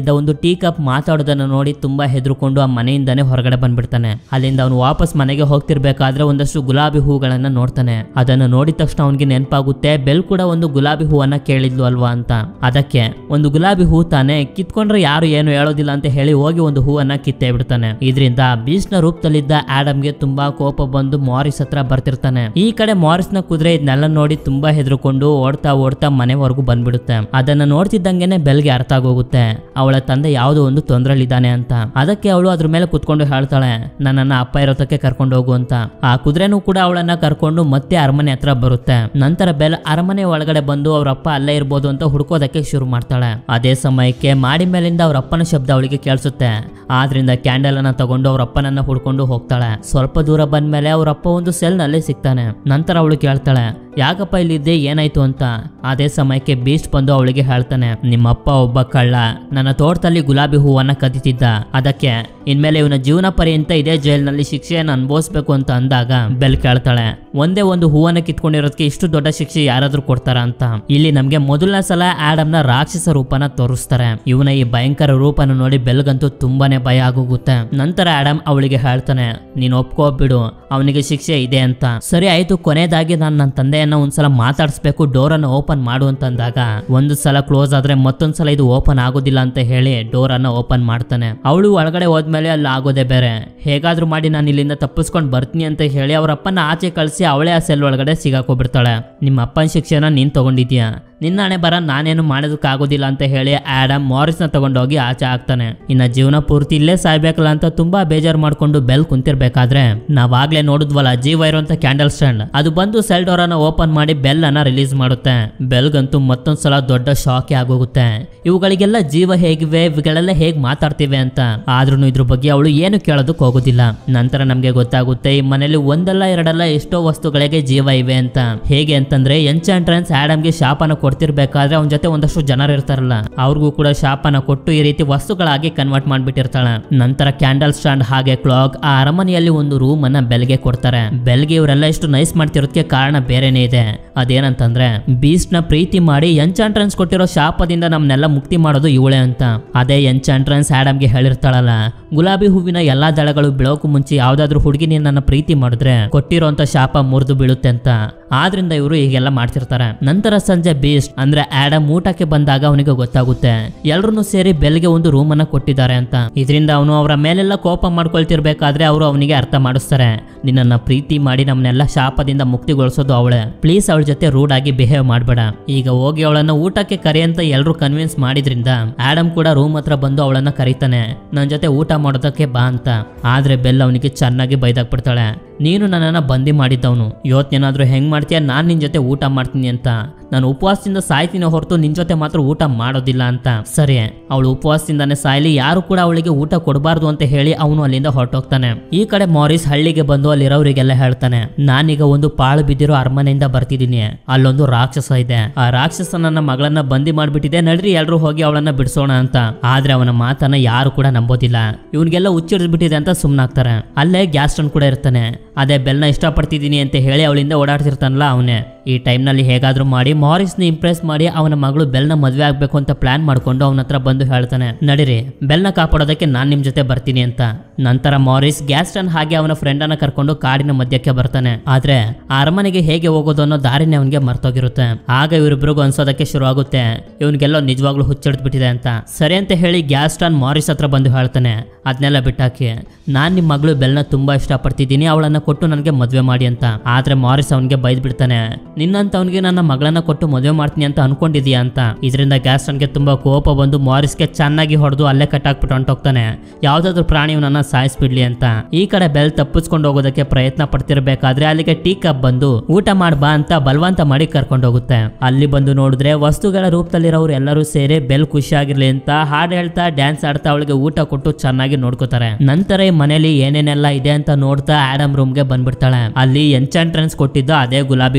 ಟೀ ಕಪ್ ಮಾತಾಡೋದನ್ನ ನೋಡಿ ತುಂಬಾ ಹೆದರ್ಕೊಂಡು ಆ ಮನೆಯಿಂದಾನೇ ಹೊರಗಡೆ ಬಂದ್ಬಿಡ್ತಾನೆ. ಅಲ್ಲಿಂದ ಅವನು ವಾಪಸ್ ಮನೆಗೆ ಹೋಗ್ತಿರ್ಬೇಕಾದ್ರೆ ಒಂದಷ್ಟು ಗುಲಾಬಿ ಹೂಗಳನ್ನ ನೋಡ್ತಾನೆ. ಅದನ್ನ ನೋಡಿದ ತಕ್ಷಣ ಅವನಿಗೆ ನೆನಪಾಗುತ್ತೆ, ಬೆಲ್ ಕೂಡ ಒಂದು ಗುಲಾಬಿ ಹೂವನ್ನ ಕೇಳಿದ್ಲು ಅಲ್ವಾ ಅಂತ. ಅದಕ್ಕೆ ಒಂದು ಗುಲಾಬಿ ಹೂ ತಾನೆ, ಕಿತ್ಕೊಂಡ್ರೆ ಯಾರು ಏನು ಹೇಳೋದಿಲ್ಲ ಅಂತ ಹೇಳಿ ಹೋಗಿ ಒಂದು ಹೂವನ್ನ ಕಿತ್ತೇ ಬಿಡ್ತಾನೆ. ಇದರಿಂದ ಬೀಸ್ಟ್ ನ ರೂಪದಲ್ಲಿದ್ದ ಆಡಮ್ಗೆ ತುಂಬಾ ಕೋಪ ಬಂದು ಮಾರಿಸ್ ಹತ್ರ ಬರ್ತಿರ್ತಾನೆ. ಈ ಕಡೆ ಮಾರಿಸ್ ನ ಕುದುರೆ ಇದನ್ನೆಲ್ಲ ನೋಡಿ ತುಂಬಾ ಹೆದರ್ಕೊಂಡು ಓಡ್ತಾ ಓಡ್ತಾ ಮನೆವರೆಗೂ ಬಂದ್ಬಿಡುತ್ತೆ. ಅದನ್ನ ನೋಡ್ತಿದ್ದಂಗೆನೆ ಬೆಲ್ಗೆ ಅರ್ಥ ಆಗೋಗುತ್ತೆ ಅವಳ ತಂದೆ ಯಾವುದೋ ಒಂದು ತೊಂದ್ರೆಲಿದ್ದಾನೆ ಅಂತ. ಅದಕ್ಕೆ ಅವಳು ಅದ್ರ ಮೇಲೆ ಕುತ್ಕೊಂಡು ಹೇಳ್ತಾಳೆ, ನನ್ನನ್ನ ಅಪ್ಪ ಇರೋತಕ್ಕೆ ಕರ್ಕೊಂಡು ಹೋಗು ಅಂತ. ಆ ಕುದುರೆನೂ ಕೂಡ ಅವಳನ್ನ ಕರ್ಕೊಂಡು ಮತ್ತೆ ಅರಮನೆ ಹತ್ರ ಬರುತ್ತೆ. ನಂತರ ಬೆಲ್ ಅರಮನೆ ಒಳಗಡೆ ಬಂದು ಅವ್ರ ಅಪ್ಪ ಅಲ್ಲೇ ಇರ್ಬೋದು ಅಂತ ಹುಡ್ಕೋದಕ್ಕೆ ಶುರು ಮಾಡ್ತಾಳೆ. ಅದೇ ಸಮಯಕ್ಕೆ ಮಾಡಿ ಮೇಲಿಂದ ಅವ್ರ ಅಪ್ಪನ ಶಬ್ದ ಅವಳಿಗೆ ಕೇಳಿಸುತ್ತೆ. ಆದ್ರಿಂದ ಕ್ಯಾಂಡಲ್ ಅನ್ನ ತಗೊಂಡು ಅವ್ರ ಅಪ್ಪನನ್ನ ಹುಡ್ಕೊಂಡು ಹೋಗ್ತಾಳೆ. ಸ್ವಲ್ಪ ದೂರ ಬಂದ್ಮೇಲೆ ಅವ್ರ ಅಪ್ಪ ಒಂದು ಸೆಲ್ ನಲ್ಲಿ ಸಿಗ್ತಾನೆ. ನಂತರ ಅವಳು ಕೇಳ್ತಾಳೆ, ಯಾಕಪ್ಪ ಇಲ್ಲಿದ್ದೆ, ಏನಾಯ್ತು ಅಂತ. ಅದೇ ಸಮಯಕ್ಕೆ ಬೀಸ್ಟ್ ಬಂದು ಅವಳಿಗೆ ಹೇಳ್ತಾನೆ, ನಿಮ್ಮಪ್ಪ ಒಬ್ಬ ಕಳ್ಳ, ನನ್ನ ತೋಟದಲ್ಲಿ ಗುಲಾಬಿ ಹೂವನ್ನ ಕದಿತಿದ್ದ. ಅದಕ್ಕೆ ಇನ್ಮೇಲೆ ಇವನ ಜೀವನ ಪರ್ಯಂತ ಇದೇ ಜೈಲ್ನಲ್ಲಿ ಶಿಕ್ಷೆಯನ್ನು ಅನುಭವಿಸ್ಬೇಕು ಅಂತ ಅಂದಾಗ ಬೆಲ್ ಕೇಳ್ತಾಳೆ, ಒಂದೇ ಒಂದು ಹೂವನ್ನ ಕಿತ್ಕೊಂಡಿರೋದಕ್ಕೆ ಇಷ್ಟು ದೊಡ್ಡ ಶಿಕ್ಷೆ ಯಾರಾದ್ರೂ ಕೊಡ್ತಾರ ಅಂತ. ಇಲ್ಲಿ ನಮ್ಗೆ ಮೊದಲನೇ ಸಲ ಆಡಮ್ನ ರಾಕ್ಷಸ ರೂಪನ ತೋರಿಸ್ತಾರೆ. ಇವನ ಈ ಭಯಂಕರ ರೂಪನ ನೋಡಿ ಬೆಲ್ಗಂತೂ ತುಂಬಾನೇ ಭಯ ಆಗೋಗುತ್ತೆ. ನಂತರ ಆಡಮ್ ಅವಳಿಗೆ ಹೇಳ್ತಾನೆ, ನೀನ್ ಒಪ್ಕೋಬಿಡು, ಅವನಿಗೆ ಶಿಕ್ಷೆ ಇದೆ ಅಂತ. ಸರಿ ಆಯ್ತು, ಕೊನೆಯದಾಗಿ ನಾನು ನನ್ನ ತಂದೆಯನ್ನ ಒಂದ್ಸಲ ಮಾತಾಡಿಸ್ಬೇಕು, ಡೋರ್ ಅನ್ನ ಓಪನ್ ಮಾಡು ಅಂತ ಅಂದಾಗ ಒಂದು ಸಲ ಕ್ಲೋಸ್ ಆದ್ರೆ ಮತ್ತೊಂದ್ಸಲ ಇದು ಓಪನ್ ಆಗೋದಿಲ್ಲ ಅಂತ ಹೇಳಿ ಡೋರ್ ಅನ್ನ ಓಪನ್ ಮಾಡ್ತಾನೆ. ಅವಳು ಒಳಗಡೆ ಹೋದ್ಮೇಲೆ ಅಲ್ಲಿ ಆಗೋದೇ ಬೇರೆ. ಹೇಗಾದ್ರೂ ಮಾಡಿ ನಾನು ಇಲ್ಲಿಂದ ತಪ್ಪಿಸ್ಕೊಂಡು ಬರ್ತೀನಿ ಅಂತ ಹೇಳಿ ಅವ್ರ ಅಪ್ಪನ ಆಚೆ ಕಳಿಸಿ ಅವಳೇ ಆ ಸೆಲ್ ಒಳಗಡೆ ಸಿಗಾಕೋಬಿಡ್ತಾಳೆ. ನಿಮ್ಮ ಅಪ್ಪನ ಶಿಕ್ಷೆನ ನೀನ್ ತಗೊಂಡಿದ್ಯಾ, ನಿನ್ನ ಹಣೆ ಬರ ನಾನೇನು ಮಾಡೋದಕ್ಕಾಗೋದಿಲ್ಲ ಅಂತ ಹೇಳಿ ಆಡಮ್ ಮಾರಿಸ್ನ ತಗೊಂಡೋಗಿ ಆಚೆ ಹಾಕ್ತಾನೆ. ಇನ್ನ ಜೀವನ ಪೂರ್ತಿ ಇಲ್ಲೇ ಸಾಯ್ಬೇಕಲ್ಲ ಅಂತ ತುಂಬಾ ಬೇಜಾರು ಮಾಡ್ಕೊಂಡು ಬೆಲ್ ಕುಂತಿರ್ಬೇಕಾದ್ರೆ ನಾವಾಗ್ಲೇ ನೋಡಿದ್ವಲ್ಲ ಜೀವ ಇರುವಂತ ಕ್ಯಾಂಡಲ್ ಸ್ಟ್ಯಾಂಡ್, ಅದು ಬಂದು ಸೆಲ್ ಡೋರ್ ಅನ್ನ ಓಪನ್ ಮಾಡಿ ಬೆಲ್ ಅನ್ನ ರಿಲೀಸ್ ಮಾಡುತ್ತೆ. ಬೆಲ್ಗಂತೂ ಮತ್ತೊಂದ್ಸಲ ದೊಡ್ಡ ಶಾಕ್ ಆಗೋಗುತ್ತೆ. ಇವುಗಳಿಗೆಲ್ಲ ಜೀವ ಹೇಗಿವೆ, ಇವುಗಳೆಲ್ಲ ಹೇಗ್ ಮಾತಾಡ್ತಿವೆ ಅಂತ. ಆದ್ರೂ ಇದ್ರ ಬಗ್ಗೆ ಅವಳು ಏನು ಕೇಳೋದಕ್ಕೆ ಹೋಗೋದಿಲ್ಲ. ನಂತರ ನಮ್ಗೆ ಗೊತ್ತಾಗುತ್ತೆ ಈ ಮನೇಲಿ ಒಂದಲ್ಲ ಎರಡಲ್ಲ ಎಷ್ಟೋ ವಸ್ತುಗಳಿಗೆ ಜೀವ ಇವೆ ಅಂತ. ಹೇಗೆ ಅಂತಂದ್ರೆ ಎನ್ಚಾಂಟ್ರೆನ್ಸ್ ಆಡಮ್ಗೆ ಶಾಪನ ಕೊಡ್ತಿರ್ಬೇಕಾದ್ರೆ ಅವನ ಜೊತೆ ಒಂದಷ್ಟು ಜನರು ಇರ್ತಾರಲ್ಲ, ಅವ್ರಿಗೂ ಕೂಡ ಶಾಪನ ಕೊಟ್ಟು ಈ ರೀತಿ ವಸ್ತುಗಳಾಗಿ ಕನ್ವರ್ಟ್ ಮಾಡ್ಬಿಟ್ಟಿರ್ತಾಳೆ. ನಂತರ ಕ್ಯಾಂಡಲ್ ಸ್ಟ್ಯಾಂಡ್ ಹಾಗೆ ಕ್ಲಾಕ್ ಆ ಅರಮನೆಯಲ್ಲಿ ಒಂದು ರೂಮ್ ಅನ್ನ ಬೆಲ್ಗೆ ಕೊಡ್ತಾರೆ. ಬೆಲ್ಗೆ ಇವರೆಲ್ಲ ಇಷ್ಟು ನೈಸ್ ಮಾಡ್ತಿರೋದಕ್ಕೆ ಕಾರಣ ಬೇರೆನೇ ಇದೆ. ಅದೇನಂತಂದ್ರೆ ಬೀಸ್ಟ್ ನ ಪ್ರೀತಿ ಮಾಡಿ ಎನ್ಚಾಂಟ್ರೆನ್ಸ್ ಕೊಟ್ಟಿರೋ ಶಾಪದಿಂದ ನಮ್ನೆಲ್ಲ ಮುಕ್ತಿ ಮಾಡೋದು ಇವಳೆ ಅಂತ. ಅದೇ ಎನ್ಚಾಂಟ್ರೆನ್ಸ್ ಆಡಮ್ಗೆ ಹೇಳಿರ್ತಾಳಲ್ಲ, ಗುಲಾಬಿ ಹೂವಿನ ಎಲ್ಲಾ ದಳಗಳು ಬೆಳಕು ಮುಂಚೆ ಯಾವ್ದಾದ್ರು ಹುಡುಗಿ ನನ್ನ ಪ್ರೀತಿ ಮಾಡಿದ್ರೆ ಕೊಟ್ಟಿರೋಂತ ಶಾಪ ಮುರಿದು ಬೀಳುತ್ತೆ ಅಂತ. ಆದ್ರಿಂದ ಇವರು ಹೀಗೆಲ್ಲ ಮಾಡ್ತಿರ್ತಾರೆ. ನಂತರ ಸಂಜೆ ಬೀಸ್ಟ್ ಅಂದ್ರೆ ಆಡಮ್ ಊಟಕ್ಕೆ ಬಂದಾಗ ಅವನಿಗೆ ಗೊತ್ತಾಗುತ್ತೆ ಎಲ್ರು ಸೇರಿ ಬೆಲ್ಗೆ ಒಂದು ರೂಮ್ ಅನ್ನ ಕೊಟ್ಟಿದ್ದಾರೆ ಅಂತ. ಇದರಿಂದ ಅವನು ಅವರ ಮೇಲೆಲ್ಲ ಕೋಪ ಮಾಡ್ಕೊಳ್ತಿರ್ಬೇಕಾದ್ರೆ ಅವರು ಅವನಿಗೆ ಅರ್ಥ ಮಾಡಿಸ್ತಾರೆ, ನಿನ್ನನ್ನ ಪ್ರೀತಿ ಮಾಡಿ ನಮ್ಮನ್ನೆಲ್ಲ ಶಾಪದಿಂದ ಮುಕ್ತಿಗೊಳಿಸೋದು ಅವಳೆ, ಪ್ಲೀಸ್ ಅವಳ ಜೊತೆ ರೂಡ್ ಆಗಿ ಬಿಹೇವ್ ಮಾಡ್ಬೇಡ. ಈಗ ಹೋಗಿ ಅವಳನ್ನ ಊಟಕ್ಕೆ ಕರಿ ಅಂತ ಎಲ್ರು ಕನ್ವಿನ್ಸ್ ಮಾಡಿದ್ರಿಂದ ಆಡಮ್ ಕೂಡ ರೂಮ್ ಹತ್ರ ಬಂದು ಅವಳನ್ನ ಕರೀತಾನೆ, ನನ್ ಜೊತೆ ಊಟ ಮಾಡೋದಕ್ಕೆ ಬಾ ಅಂತ. ಆದ್ರೆ ಬೆಲ್ ಅವನಿಗೆ ಚೆನ್ನಾಗಿ ಬೈದಾಕ್ಬಿಡ್ತಾಳೆ, ನೀನು ನನ್ನನ್ನ ಬಂದಿ ಮಾಡಿದ್ದವನು, ಇವತ್ತೇನಾದ್ರೂ ಹೆಂಗ್ ಮಾಡ್ತೀಯ, ನಾನ್ ನಿನ್ ಜೊತೆ ಊಟ ಮಾಡ್ತೀನಿ ಅಂತ. ನಾನು ಉಪವಾಸದಿಂದ ಸಾಯ್ತೀನಿ ಹೊರತು ನಿನ್ ಜೊತೆ ಮಾತ್ರ ಊಟ ಮಾಡೋದಿಲ್ಲ ಅಂತ. ಸರಿ, ಅವಳು ಉಪವಾಸದಿಂದಾನೆ ಸಾಯ್ಲಿ, ಯಾರು ಕೂಡ ಅವಳಿಗೆ ಊಟ ಕೊಡಬಾರ್ದು ಅಂತ ಹೇಳಿ ಅವನು ಅಲ್ಲಿಂದ ಹೊರಟೋಗ್ತಾನೆ. ಈ ಕಡೆ ಮಾರಿಸ್ ಹಳ್ಳಿಗೆ ಬಂದು ಅಲ್ಲಿರೋರಿಗೆಲ್ಲ ಹೇಳ್ತಾನೆ, ನಾನೀಗ ಒಂದು ಪಾಳು ಬಿದ್ದಿರೋ ಅರಮನೆಯಿಂದ ಬರ್ತಿದ್ದೀನಿ, ಅಲ್ಲೊಂದು ರಾಕ್ಷಸ ಇದೆ, ಆ ರಾಕ್ಷಸ ನನ್ನ ಮಗಳನ್ನ ಬಂದಿ ಮಾಡ್ಬಿಟ್ಟಿದೆ, ನಡ್ರಿ ಎಲ್ರು ಹೋಗಿ ಅವಳನ್ನ ಬಿಡಿಸೋಣ ಅಂತ. ಆದ್ರೆ ಅವನ ಮಾತನ್ನ ಯಾರು ಕೂಡ ನಂಬೋದಿಲ್ಲ. ಇವನ್ಗೆಲ್ಲ ಹುಚ್ಚಿಡಿದ್ಬಿಟ್ಟಿದೆ ಅಂತ ಸುಮ್ನಾಗ್ತಾರೆ. ಅಲ್ಲೇ ಗ್ಯಾಸ್ಟನ್ ಕೂಡ ಇರ್ತಾನೆ. ಅದೇ ಬೆಲ್ನ ಇಷ್ಟಪಡ್ತಿದ್ದೀನಿ ಅಂತ ಹೇಳಿ ಅವಳಿಂದ ಓಡಾಡ್ತಿರ್ತಾನಲ್ಲ ಅವನೇ. ಈ ಟೈಮ್ ನಲ್ಲಿ ಹೇಗಾದ್ರೂ ಮಾಡಿ ಮಾರಿಸ್ನ ಇಂಪ್ರೆಸ್ ಮಾಡಿ ಅವನ ಮಗಳು ಬೆಲ್ನ ಮದ್ವೆ ಆಗ್ಬೇಕು ಅಂತ ಪ್ಲಾನ್ ಮಾಡ್ಕೊಂಡು ಅವನ ಹತ್ರ ಬಂದು ಹೇಳ್ತಾನೆ, ನಡಿರಿ ಬೆಲ್ನ ಕಾಪಾಡೋದಕ್ಕೆ ನಾನ್ ನಿಮ್ ಜೊತೆ ಬರ್ತೀನಿ ಅಂತ. ನಂತರ ಮಾರಿಸ್ ಗ್ಯಾಸ್ಟನ್ ಹಾಗೆ ಅವನ ಫ್ರೆಂಡ್ ಅನ್ನ ಕರ್ಕೊಂಡು ಕಾಡಿನ ಮಧ್ಯಕ್ಕೆ ಬರ್ತಾನೆ. ಆದ್ರೆ ಆ ಅರಮನೆಗೆ ಹೇಗೆ ಹೋಗೋದು ಅನ್ನೋ ದಾರಿನೇ ಅವನಿಗೆ ಮರ್ತೋಗಿರುತ್ತೆ. ಆಗ ಇವರಿಬ್ರಿಗೂ ಅನ್ಸೋದಕ್ಕೆ ಶುರು ಆಗುತ್ತೆ ಇವನ್ಗೆಲ್ಲೋ ನಿಜವಾಗ್ಲೂ ಹುಚ್ಚಿಡ್ದು ಬಿಟ್ಟಿದೆ ಅಂತ. ಸರಿ ಅಂತ ಹೇಳಿ ಗ್ಯಾಸ್ಟನ್ ಮಾರಿಸ್ ಹತ್ರ ಬಂದು ಹೇಳ್ತಾನೆ, ಅದನ್ನೆಲ್ಲ ಬಿಟ್ಟಾಕಿ ನಾನ್ ನಿಮ್ ಮಗಳು ಬೆಲ್ನ ತುಂಬಾ ಇಷ್ಟಪಡ್ತಿದ್ದೀನಿ, ಅವಳನ್ನ ಕೊಟ್ಟು ನನಗೆ ಮದ್ವೆ ಮಾಡಿ ಅಂತ. ಆದ್ರೆ ಮಾರಿಸ್ ಅವನಿಗೆ ಬೈದ್ ಬಿಡ್ತಾನೆ, ನಿನ್ನಂತ ಅವನಿಗೆ ನನ್ನ ಮಗಳನ್ನ ಕೊಟ್ಟು ಮದುವೆ ಮಾಡ್ತೀನಿ ಅಂತ ಅನ್ಕೊಂಡಿದ್ಯಾ ಅಂತ. ಇದರಿಂದ ಗ್ಯಾಸ್ಟನ್ಗೆ ತುಂಬಾ ಕೋಪ ಬಂದು ಮಾರಿಸ್ಗೆ ಚೆನ್ನಾಗಿ ಹೊಡೆದು ಅಲ್ಲೇ ಕಟ್ಟಾಕ್ಬಿಟ್ಟು ಹೊಂಟೋಗ್ತಾನೆ, ಯಾವ್ದಾದ್ರು ಪ್ರಾಣಿ ಇವನನ್ನ ಸಾಯಿಸ್ಬಿಡ್ಲಿ ಅಂತ. ಈ ಕಡೆ ಬೆಲ್ ತಪ್ಪಿಸ್ಕೊಂಡು ಹೋಗೋದಕ್ಕೆ ಪ್ರಯತ್ನ ಪಡ್ತಿರ್ಬೇಕಾದ್ರೆ ಅಲ್ಲಿಗೆ ಟೀ ಕಪ್ ಬಂದು ಊಟ ಮಾಡ್ಬಾ ಅಂತ ಬಲವಂತ ಮಾಡಿ ಕರ್ಕೊಂಡು ಹೋಗುತ್ತೆ. ಅಲ್ಲಿ ಬಂದು ನೋಡಿದ್ರೆ ವಸ್ತುಗಳ ರೂಪದಲ್ಲಿರೋರು ಎಲ್ಲರೂ ಸೇರಿ ಬೆಲ್ ಖುಷಿಯಾಗಿರ್ಲಿ ಅಂತ ಹಾಡು ಹೇಳ್ತಾ ಡ್ಯಾನ್ಸ್ ಆಡ್ತಾ ಅವಳಿಗೆ ಊಟ ಕೊಟ್ಟು ಚೆನ್ನಾಗಿ ನೋಡ್ಕೋತಾರೆ. ನಂತರ ಈ ಮನೇಲಿ ಏನೇನೆಲ್ಲ ಇದೆ ಅಂತ ನೋಡ್ತಾ ಆಡಮ್ ರೂಮ್ಗೆ ಬಂದ್ಬಿಡ್ತಾಳೆ. ಅಲ್ಲಿ ಎನ್ಚಾಂಟ್ರೆನ್ಸ್ ಕೊಟ್ಟಿದ್ದ ಅದೇ ಗುಲಾಬಿ ಹೂ ಇರುತ್ತೆ.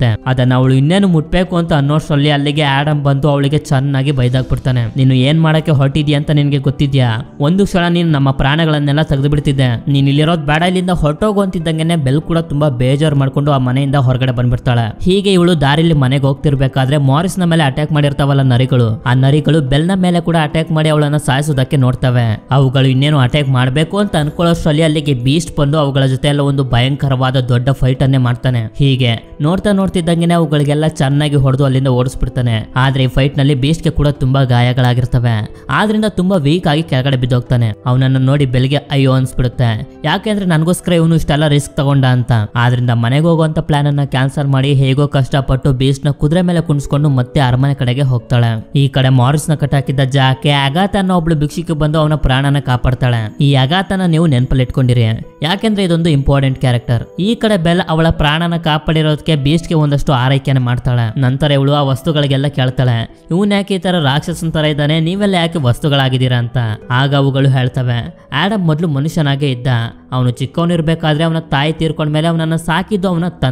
ಇರುತ್ತೆ. ಅದನ್ನ ಅವಳು ಇನ್ನೇನು ಮುಟ್ಬೇಕು ಅಂತ ಅನ್ನೋಷ್ಟರಲ್ಲಿ ಅಲ್ಲಿಗೆ ಆಡಮ್ ಬಂದು ಅವಳಿಗೆ ಚೆನ್ನಾಗಿ ಬೈದಾಕ್ಬಿಡ್ತಾನೆ. ನೀನು ಏನ್ ಮಾಡಕ್ಕೆ ಹೊರಟಿದ್ಯಾ ಅಂತ ನಿನ್ಗೆ ಗೊತ್ತಿದ್ಯಾ? ಒಂದು ಕ್ಷಣ ನೀನು ನಮ್ಮ ಪ್ರಾಣಗಳನ್ನೆಲ್ಲ ತೆಗೆದು ಬಿಡ್ತಿದ್ದೆ. ನೀನ್ ಇಲ್ಲಿರೋದ್ ಬೇಡ, ಇಲ್ಲಿಂದ ಹೊರಟೋಗು ಅಂತಿದ್ದಂಗೆನೆ ಬೆಲ್ ಕೂಡ ತುಂಬಾ ಬೇಜಾರು ಮಾಡ್ಕೊಂಡು ಆ ಮನೆಯಿಂದ ಹೊರಗಡೆ ಬಂದ್ಬಿಡ್ತಾಳೆ. ಹೀಗೆ ಇವಳು ದಾರಿಲಿ ಮನೆಗೆ ಹೋಗ್ತಿರ್ಬೇಕಾದ್ರೆ ಮಾರಿಸ್ ನ ಮೇಲೆ ಅಟ್ಯಾಕ್ ಮಾಡಿರ್ತಾವಲ್ಲ ನರಿಗಳು, ಆ ನರಿಗಳು ಬೆಲ್ ನ ಮೇಲೆ ಕೂಡ ಅಟ್ಯಾಕ್ ಮಾಡಿ ಅವಳನ್ನ ಸಾಯಿಸೋದಕ್ಕೆ ನೋಡ್ತವೆ. ಅವುಗಳು ಇನ್ನೇನು ಅಟ್ಯಾಕ್ ಮಾಡ್ಬೇಕು ಅಂತ ಅನ್ಕೊಳ್ಳೋಷ್ಟ್ರಲ್ಲಿ ಅಲ್ಲಿಗೆ ಬೀಸ್ಟ್ ಬಂದು ಅವುಗಳ ಜೊತೆ ಎಲ್ಲ ಒಂದು ಭಯಂಕರವಾದ ದೊಡ್ಡ ಫೈಟ್ ಅನ್ನೇ ಮಾಡ್ತಾನೆ. ಹೀಗೆ ನೋಡ್ತಿದ್ದಂಗೆನೆ ಅವುಗಳಿಗೆಲ್ಲ ಚೆನ್ನಾಗಿ ಹೊಡೆದು ಅಲ್ಲಿಂದ ಓಡಿಸ್ಬಿಡ್ತಾನೆ. ಆದ್ರೆ ಈ ಫೈಟ್ ನಲ್ಲಿ ಬೀಸ್ಟ್ ಗೆ ಕೂಡ ತುಂಬಾ ಗಾಯಗಳಾಗಿರ್ತವೆ. ಆದ್ರಿಂದ ತುಂಬಾ ವೀಕ್ ಆಗಿ ಕೆಳಗಡೆ ಬಿದ್ದೋಗ್ತಾನೆ. ಅವನನ್ನು ನೋಡಿ ಬೆಲ್ಗೆ ಅಯ್ಯೋ ಅನ್ಸ್ಬಿಡುತ್ತೆ. ಯಾಕೆಂದ್ರೆ ನನಗೋಸ್ಕರ ಇವನು ಇಷ್ಟೆಲ್ಲ ರಿಸ್ಕ್ ತಗೊಂಡ ಅಂತ. ಆದ್ರಿಂದ ಮನೆಗೆ ಹೋಗುವಂತ ಪ್ಲಾನ್ ಅನ್ನ ಕ್ಯಾನ್ಸಲ್ ಮಾಡಿ ಹೇಗೋ ಕಷ್ಟಪಟ್ಟು ಬೀಸ್ಟ್ ನ ಕುದುರೆ ಮೇಲೆ ಕುಣಿಸ್ಕೊಂಡು ಮತ್ತೆ ಅರಮನೆ ಕಡೆಗೆ ಹೋಗ್ತಾಳೆ. ಈ ಕಡೆ ಮಾರಿಸ್ ನ ಕಟ್ಟಾಕಿದ್ದ ಜಾಕೆ ಅಗಾತ್ ಅನ್ನೋ ಒಬ್ಳು ಭಿಕ್ಷಿಕೆ ಬಂದು ಅವನ ಪ್ರಾಣನ ಕಾಪಾಡ್ತಾಳೆ. ಈ ಅಗಾತನ ನೀವು ನೆನಪಲ್ಲಿ ಇಟ್ಕೊಂಡಿರಿ, ಯಾಕೆಂದ್ರೆ ಇದೊಂದು ಇಂಪಾರ್ಟೆಂಟ್ ಕ್ಯಾರೆಕ್ಟರ್. ಈ ಕಡೆ ಬೆಲ್ ಅವಳ ಪ್ರಾಣನ ಕಾಪಾಡಿರೋದಕ್ಕೆ ಬೀಸ್ಟ್ ಗೆ ಒಂದಷ್ಟು ಆರೈಕೆಯನ್ನು ಮಾಡ್ತಾಳೆ. ನಂತರ ಇವಳು ಆ ವಸ್ತುಗಳಿಗೆಲ್ಲ ಕೇಳ್ತಾಳೆ, ಇವನ್ ಯಾಕೆ ಈ ತರ ರಾಕ್ಷಸನ್ ತರ ಇದ್ದಾನೆ, ನೀವೆಲ್ಲ ಯಾಕೆ ವಸ್ತುಗಳಾಗಿದ್ದೀರಾ ಅಂತ. ಆಗ ಅವುಗಳು ಹೇಳ್ತವೆ, ಆಡಮ್ ಮೊದಲು ಮನುಷ್ಯನಾಗೇ ಇದ್ದ. ಅವನು ಚಿಕ್ಕವನಿರ್ಬೇಕಾದ್ರೆ ಅವನ ತಾಯಿ ತೀರ್ಕೊಂಡ್ಮೇಲೆ ಅವನನ್ನ ಸಾಕಿದ್ದು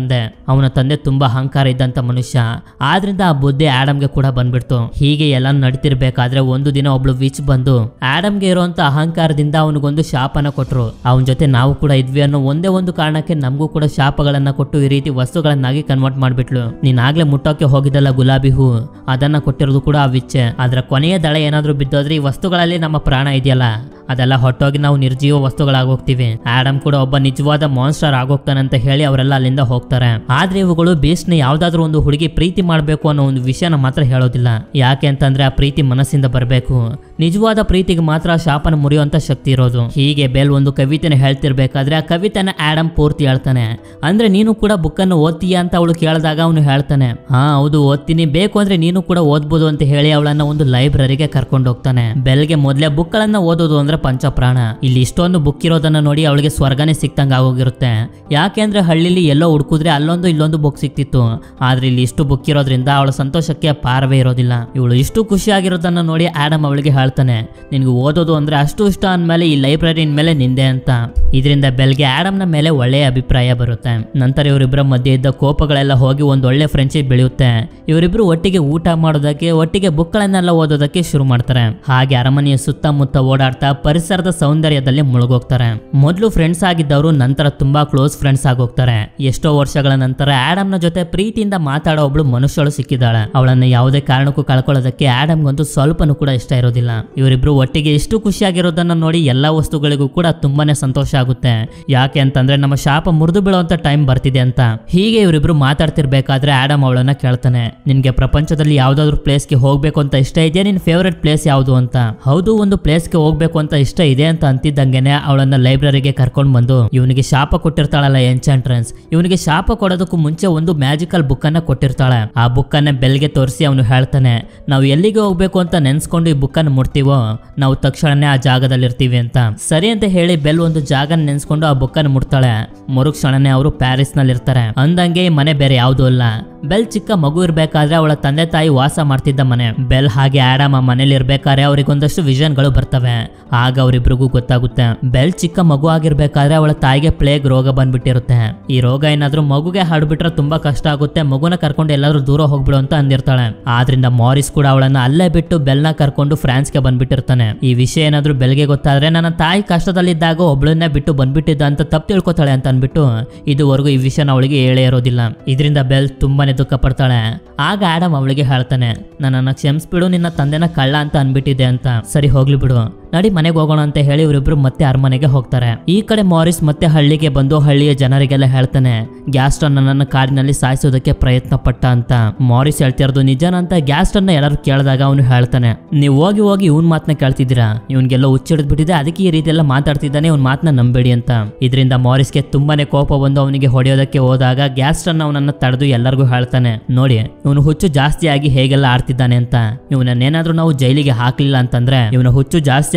ಅವನ ತಂದೆ ತುಂಬಾ ಅಹಂಕಾರ ಇದ್ದಂತ ಮನುಷ್ಯ. ಆದ್ರಿಂದ ಆ ಬುದ್ಧಿ ಆಡಮ್ಗೆ ಕೂಡ ಬಂದ್ಬಿಡ್ತು. ಹೀಗೆ ಎಲ್ಲ ನಡೀತಿರ್ಬೇಕಾದ್ರೆ ಒಂದು ದಿನ ಒಬ್ಳು ವಿಚ್ ಬಂದು ಆಡಮ್ಗೆ ಇರುವಂತ ಅಹಂಕಾರದಿಂದ ಅವನಿಗೊಂದು ಶಾಪನ ಕೊಟ್ರು. ಅವನ ಜೊತೆ ನಾವು ಕೂಡ ಇದ್ವಿ ಅನ್ನೋ ಒಂದೇ ಒಂದು ಕಾರಣಕ್ಕೆ ನಮಗೂ ಕೂಡ ಶಾಪಗಳನ್ನ ಕೊಟ್ಟು ಈ ರೀತಿ ವಸ್ತುಗಳನ್ನಾಗಿ ಕನ್ವರ್ಟ್ ಮಾಡ್ಬಿಟ್ಲು. ನೀನ್ ಆಗ್ಲೇ ಮುಟ್ಟೋಕೆ ಹೋಗಿದ್ದಲ್ಲ ಗುಲಾಬಿ ಹೂ, ಅದನ್ನ ಕೊಟ್ಟಿರೋದು ಕೂಡ ಆ ವಿಚ್ಚೆ. ಅದರ ಕೊನೆಯ ದಳ ಏನಾದ್ರೂ ಬಿದ್ದೋದ್ರೆ ಈ ವಸ್ತುಗಳಲ್ಲಿ ನಮ್ಮ ಪ್ರಾಣ ಇದೆಯಲ್ಲ ಅದೆಲ್ಲ ಹೊಟ್ಟೋಗಿ ನಾವು ನಿರ್ಜೀವ ವಸ್ತುಗಳಾಗೋಗ್ತೀವಿ. ಆಡಮ್ ಕೂಡ ಒಬ್ಬ ನಿಜವಾದ ಮಾನ್ಸ್ಟರ್ ಆಗೋಗ್ತಾನಂತ ಹೇಳಿ ಅವರೆಲ್ಲ ಅಲ್ಲಿಂದ ಹೋಗ್ತಾರೆ. ಆದ್ರೆ ಇವುಗಳು ಬೀಸ್ಟ್ ನ ಯಾವ್ದಾದ್ರು ಒಂದು ಹುಡುಗಿ ಪ್ರೀತಿ ಮಾಡ್ಬೇಕು ಅನ್ನೋ ಒಂದು ವಿಷಯನ ಮಾತ್ರ ಹೇಳೋದಿಲ್ಲ. ಯಾಕೆ ಅಂತಂದ್ರೆ ಆ ಪ್ರೀತಿ ಮನಸ್ಸಿಂದ ಬರಬೇಕು. ನಿಜವಾದ ಪ್ರೀತಿಗೆ ಮಾತ್ರ ಶಾಪನ ಮುರಿಯುವಂತ ಶಕ್ತಿ ಇರೋದು. ಹೀಗೆ ಬೆಲ್ ಒಂದು ಕವಿತೆನ ಹೇಳ್ತಿರ್ಬೇಕಾದ್ರೆ ಆ ಕವಿತೆನ ಆಡಮ್ ಪೂರ್ತಿ ಹೇಳ್ತಾನೆ. ಅಂದ್ರೆ ನೀನು ಕೂಡ ಬುಕ್ ಅನ್ನು ಓದ್ತೀಯಾ ಅಂತ ಅವಳು ಕೇಳಿದಾಗ ಅವನು ಹೇಳ್ತಾನೆ, ಹಾ ಹೌದು ಓದ್ತೀನಿ, ಬೇಕು ಅಂದ್ರೆ ನೀನು ಕೂಡ ಓದ್ಬೋದು ಅಂತ ಹೇಳಿ ಅವಳನ್ನ ಒಂದು ಲೈಬ್ರರಿಗೆ ಕರ್ಕೊಂಡು ಹೋಗ್ತಾನೆ. ಬೆಲ್ಗೆ ಮೊದಲೇ ಬುಕ್ ಗಳನ್ನ ಓದೋದು ಅಂದ್ರೆ ಪಂಚಪ್ರಾಣ. ಇಲ್ಲಿ ಇಷ್ಟೊಂದು ಬುಕ್ ಇರೋದನ್ನ ನೋಡಿ ಅವಳಿಗೆ ಸ್ವರ್ಗನೇ ಸಿಕ್ತಂಗ ಆಗೋಗಿರುತ್ತೆ. ಯಾಕೆಂದ್ರೆ ಹಳ್ಳಿಲಿ ಎಲ್ಲೋ ಹುಡುಕಿದ್ರೆ ಅಲ್ಲೊಂದು ಇಲ್ಲೊಂದು ಬುಕ್ ಸಿಕ್ತಿತ್ತು. ಆದ್ರೆ ಇಲ್ಲಿ ಇಷ್ಟು ಬುಕ್ ಇರೋದ್ರಿಂದ ಅವಳ ಸಂತೋಷಕ್ಕೆ ಪಾರವೇ ಇರೋದಿಲ್ಲ. ಇವಳು ಇಷ್ಟು ಖುಷಿ ಆಗಿರೋದನ್ನ ನೋಡಿ ಆಡಮ್ ಅವಳಿಗೆ ಹೇಳ್ತಾನೆ, ನಿನ್ಗೆ ಓದೋದು ಅಂದ್ರೆ ಅಷ್ಟು ಇಷ್ಟ ಅಂದ್ಮೇಲೆ ಈ ಲೈಬ್ರರಿ ಮೇಲೆ ನಿಂದೆ ಅಂತ. ಇದರಿಂದ ಬೆಲ್ಗೆ ಆಡಮ್ ನ ಮೇಲೆ ಒಳ್ಳೆಯ ಅಭಿಪ್ರಾಯ ಬರುತ್ತೆ. ನಂತರ ಇವರಿಬ್ಬರ ಮಧ್ಯೆ ಇದ್ದ ಕೋಪಗಳೆಲ್ಲ ಹೋಗಿ ಒಂದು ಒಳ್ಳೆ ಫ್ರೆಂಡ್ಶಿಪ್ ಬೆಳೆಯುತ್ತೆ. ಇವರಿಬ್ರು ಒಟ್ಟಿಗೆ ಊಟ ಮಾಡೋದಕ್ಕೆ, ಒಟ್ಟಿಗೆ ಬುಕ್ ಗಳನ್ನೆಲ್ಲ ಓದೋದಕ್ಕೆ ಶುರು ಮಾಡ್ತಾರೆ. ಹಾಗೆ ಅರಮನೆಯ ಸುತ್ತಮುತ್ತ ಓಡಾಡ್ತಾ ಪರಿಸರದ ಸೌಂದರ್ಯದಲ್ಲಿ ಮುಳುಗೋಗ್ತಾರೆ. ಮೊದಲು ಫ್ರೆಂಡ್ಸ್ ಆಗಿದ್ದವರು ನಂತರ ತುಂಬಾ ಕ್ಲೋಸ್ ಫ್ರೆಂಡ್ಸ್ ಆಗೋಗ್ತಾರೆ. ಎಷ್ಟೋ ವರ್ಷಗಳ ನಂತರ ಆಡಮ್ ನ ಜೊತೆ ಪ್ರೀತಿಯಿಂದ ಮಾತಾಡೋ ಒಬ್ಳು ಮನುಷ್ಯಳು ಸಿಕ್ಕಿದ್ದಾಳೆ. ಅವಳನ್ನ ಯಾವುದೇ ಕಾರಣಕ್ಕೂ ಕಳ್ಕೊಳ್ಳೋದಕ್ಕೆ ಆಡಮ್ಗಂತೂ ಸ್ವಲ್ಪನೂ ಕೂಡ ಇಷ್ಟ ಇರೋದಿಲ್ಲ. ಇವರಿಬ್ರು ಒಟ್ಟಿಗೆ ಇಷ್ಟು ಖುಷಿಯಾಗಿರೋದನ್ನ ನೋಡಿ ಎಲ್ಲಾ ವಸ್ತುಗಳಿಗೂ ಕೂಡ ತುಂಬಾನೇ ಸಂತೋಷ ಆಗುತ್ತೆ. ಯಾಕೆ ಅಂತಂದ್ರೆ ನಮ್ಮ ಶಾಪ ಮುರಿದು ಬೀಳುವಂತ ಟೈಮ್ ಬರ್ತಿದೆ ಅಂತ. ಹೀಗೆ ಇವರಿಬ್ರು ಮಾತಾಡ್ತಿರ್ಬೇಕಾದ್ರೆ ಆಡಮ್ ಅವಳನ್ನ ಕೇಳ್ತಾನೆ, ನಿನ್ಗೆ ಪ್ರಪಂಚದಲ್ಲಿ ಯಾವ್ದಾದ್ರು ಪ್ಲೇಸ್ ಗೆ ಹೋಗ್ಬೇಕು ಅಂತ ಇಷ್ಟ ಇದೆಯಾ, ನಿನ್ ಫೇವರೇಟ್ ಪ್ಲೇಸ್ ಯಾವ್ದು ಅಂತ. ಹೌದು, ಒಂದು ಪ್ಲೇಸ್ ಗೆ ಹೋಗ್ಬೇಕು ಅಂತ ಇಷ್ಟ ಇದೆ ಅಂತ ಅಂತಿದ್ದಂಗೆನೆ ಅವಳನ್ನ ಲೈಬ್ರರಿಗೆ ಕರ್ಕೊಂಡ್ ಬಂದು ಇವನಿಗೆ ಶಾಪ ಕೊಟ್ಟಿರ್ತಾಳಲ್ಲ ಎನ್ಚಾಂಟ್ರೆನ್ಸ್, ಇವನಿಗೆ ಶಾಪ ಕೊಡೋದಕ್ಕೂ ಮುಂಚೆ ಒಂದು ಮ್ಯಾಜಿಕಲ್ ಬುಕ್ ಅನ್ನ ಕೊಟ್ಟಿರ್ತಾಳೆ. ಆ ಬುಕ್ ಅನ್ನ ಬೆಲ್ಗೆ ತೋರಿಸಿ ಅವನು ಹೇಳ್ತಾನೆ, ನಾವು ಎಲ್ಲಿಗೆ ಹೋಗ್ಬೇಕು ಅಂತ ನೆನ್ಸ್ಕೊಂಡು ಈ ಬುಕ್ ಅನ್ನು ಮುಟ್ತೀವೋ ನಾವು ತಕ್ಷಣನೇ ಆ ಜಾಗದಲ್ಲಿ ಇರ್ತೀವಿ ಅಂತ. ಸರಿ ಅಂತ ಹೇಳಿ ಬೆಲ್ ಒಂದು ಜಾಗ ನೆನ್ಸ್ಕೊಂಡು ಆ ಬುಕ್ ಅನ್ನು ಮುಟ್ತಾಳೆ. ಮರುಕ್ಷಣನೇ ಅವರು ಪ್ಯಾರಿಸ್ ನಲ್ಲಿ ಇರ್ತಾರೆ. ಅಂದಂಗೆ ಈ ಮನೆ ಬೇರೆ ಯಾವ್ದು ಅಲ್ಲ, ಬೆಲ್ ಚಿಕ್ಕ ಮಗು ಇರ್ಬೇಕಾದ್ರೆ ಅವಳ ತಂದೆ ತಾಯಿ ವಾಸ ಮಾಡ್ತಿದ್ದ ಮನೆ. ಬೆಲ್ ಹಾಗೆ ಆಡಮ್ ಆ ಮನೇಲಿ ಇರ್ಬೇಕಾದ್ರೆ ಅವ್ರಿಗೊಂದಷ್ಟು ವಿಷನ್ ಗಳು ಬರ್ತವೆ. ಆಗ ಅವರಿಬ್ರಿಗೂ ಗೊತ್ತಾಗುತ್ತೆ, ಬೆಲ್ ಚಿಕ್ಕ ಮಗು ಆಗಿರ್ಬೇಕಾದ್ರೆ ಅವಳ ತಾಯಿಗೆ ಪ್ಲೇಗ್ ರೋಗ ಬಂದ್ಬಿಟ್ಟಿರುತ್ತೆ. ಈ ರೋಗ ಏನಾದ್ರೂ ಮಗುಗೆ ಹರಡ್ಬಿಟ್ರೆ ತುಂಬಾ ಕಷ್ಟ ಆಗುತ್ತೆ, ಮಗುನ ಕರ್ಕೊಂಡು ಎಲ್ಲಾದ್ರೂ ದೂರ ಹೋಗ್ಬಿಡು ಅಂತ ಅಂದಿರ್ತಾಳೆ. ಆದ್ರಿಂದ ಮಾರಿಸ್ ಕೂಡ ಅವಳನ್ನ ಅಲ್ಲೇ ಬಿಟ್ಟು ಬೆಲ್ನ ಕರ್ಕೊಂಡು ಫ್ರಾನ್ಸ್ಗೆ ಬಂದ್ಬಿಟ್ಟಿರ್ತಾನೆ. ಈ ವಿಷಯ ಏನಾದ್ರೂ ಬೆಲ್ಗೆ ಗೊತ್ತಾದ್ರೆ ನನ್ನ ತಾಯಿ ಕಷ್ಟದಲ್ಲಿದ್ದಾಗ ಒಬ್ಳನ್ನೇ ಬಿಟ್ಟು ಬಂದ್ಬಿಟ್ಟಿದ್ದ ಅಂತ ತಪ್ಪು ತಿಳ್ಕೊತಾಳೆ ಅಂತ ಅನ್ಬಿಟ್ಟು ಇದುವರೆಗೂ ಈ ವಿಷಯನ ಅವಳಿಗೆ ಹೇಳೇ ಇರೋದಿಲ್ಲ. ಇದರಿಂದ ಬೆಲ್ ತುಂಬಾನೇ ದುಃಖ ಪಡ್ತಾಳೆ. ಆಗ ಆಡಮ್ ಅವಳಿಗೆ ಹೇಳ್ತಾನೆ, ನನ್ನನ್ನ ಕ್ಷಮಿಸ್ಬಿಡು, ನಿನ್ನ ತಂದೆನ ಕಳ್ಳ ಅಂತ ಅನ್ಬಿಟ್ಟಿದೆ ಅಂತ. ಸರಿ ಹೋಗ್ಲಿ ಬಿಡು, ನಡಿ ಮನೆಗೆ ಹೋಗೋಣ ಅಂತ ಹೇಳಿ ಇವರಿಬ್ರು ಮತ್ತೆ ಅರಮನೆಗೆ ಹೋಗ್ತಾರೆ. ಈ ಕಡೆ ಮಾರಿಸ್ ಮತ್ತೆ ಹಳ್ಳಿಗೆ ಬಂದು ಹಳ್ಳಿಯ ಜನರಿಗೆಲ್ಲ ಹೇಳ್ತಾನೆ, ಗ್ಯಾಸ್ಟನ್ ನನ್ನ ಕಾಡಿನಲ್ಲಿ ಸಾಯಿಸೋದಕ್ಕೆ ಪ್ರಯತ್ನ ಪಟ್ಟ ಅಂತ. ಮಾರಿಸ್ ಹೇಳ್ತಿರೋದು ನಿಜನ ಅಂತ ಗ್ಯಾಸ್ಟನ್ ಎಲ್ಲರೂ ಕೇಳಿದಾಗ ಅವನು ಹೇಳ್ತಾನೆ, ನೀವು ಹೋಗಿ ಹೋಗಿ ಇವನ್ ಮಾತನ್ನ ಕೇಳ್ತಿದ್ದೀರಾ, ಇವನ್ಗೆಲ್ಲ ಹುಚ್ಚಿಡಿದ್ಬಿಟ್ಟಿದೆ, ಅದಕ್ಕೆ ಈ ರೀತಿ ಎಲ್ಲ ಮಾತಾಡ್ತಿದ್ದಾನೆ, ಇವ್ನ ಮಾತನ್ನ ನಂಬೇಡಿ ಅಂತ. ಇದರಿಂದ ಮಾರಿಸ್ಗೆ ತುಂಬಾನೇ ಕೋಪ ಬಂದು ಅವನಿಗೆ ಹೊಡೆಯೋದಕ್ಕೆ ಹೋದಾಗ ಗ್ಯಾಸ್ಟನ್ ಅವನನ್ನ ತಡೆದು ಎಲ್ಲರಿಗೂ ಹೇಳ್ತಾನೆ, ನೋಡಿ ಇವನು ಹುಚ್ಚು ಜಾಸ್ತಿ ಆಗಿ ಹೇಗೆಲ್ಲ ಆಡ್ತಿದ್ದಾನೆ ಅಂತ. ಇವನನ್ನೇನಾದ್ರೂ ನಾವು ಜೈಲಿಗೆ ಹಾಕ್ಲಿಲ್ಲ ಅಂತಂದ್ರೆ ಇವನ ಹುಚ್ಚು ಜಾಸ್ತಿ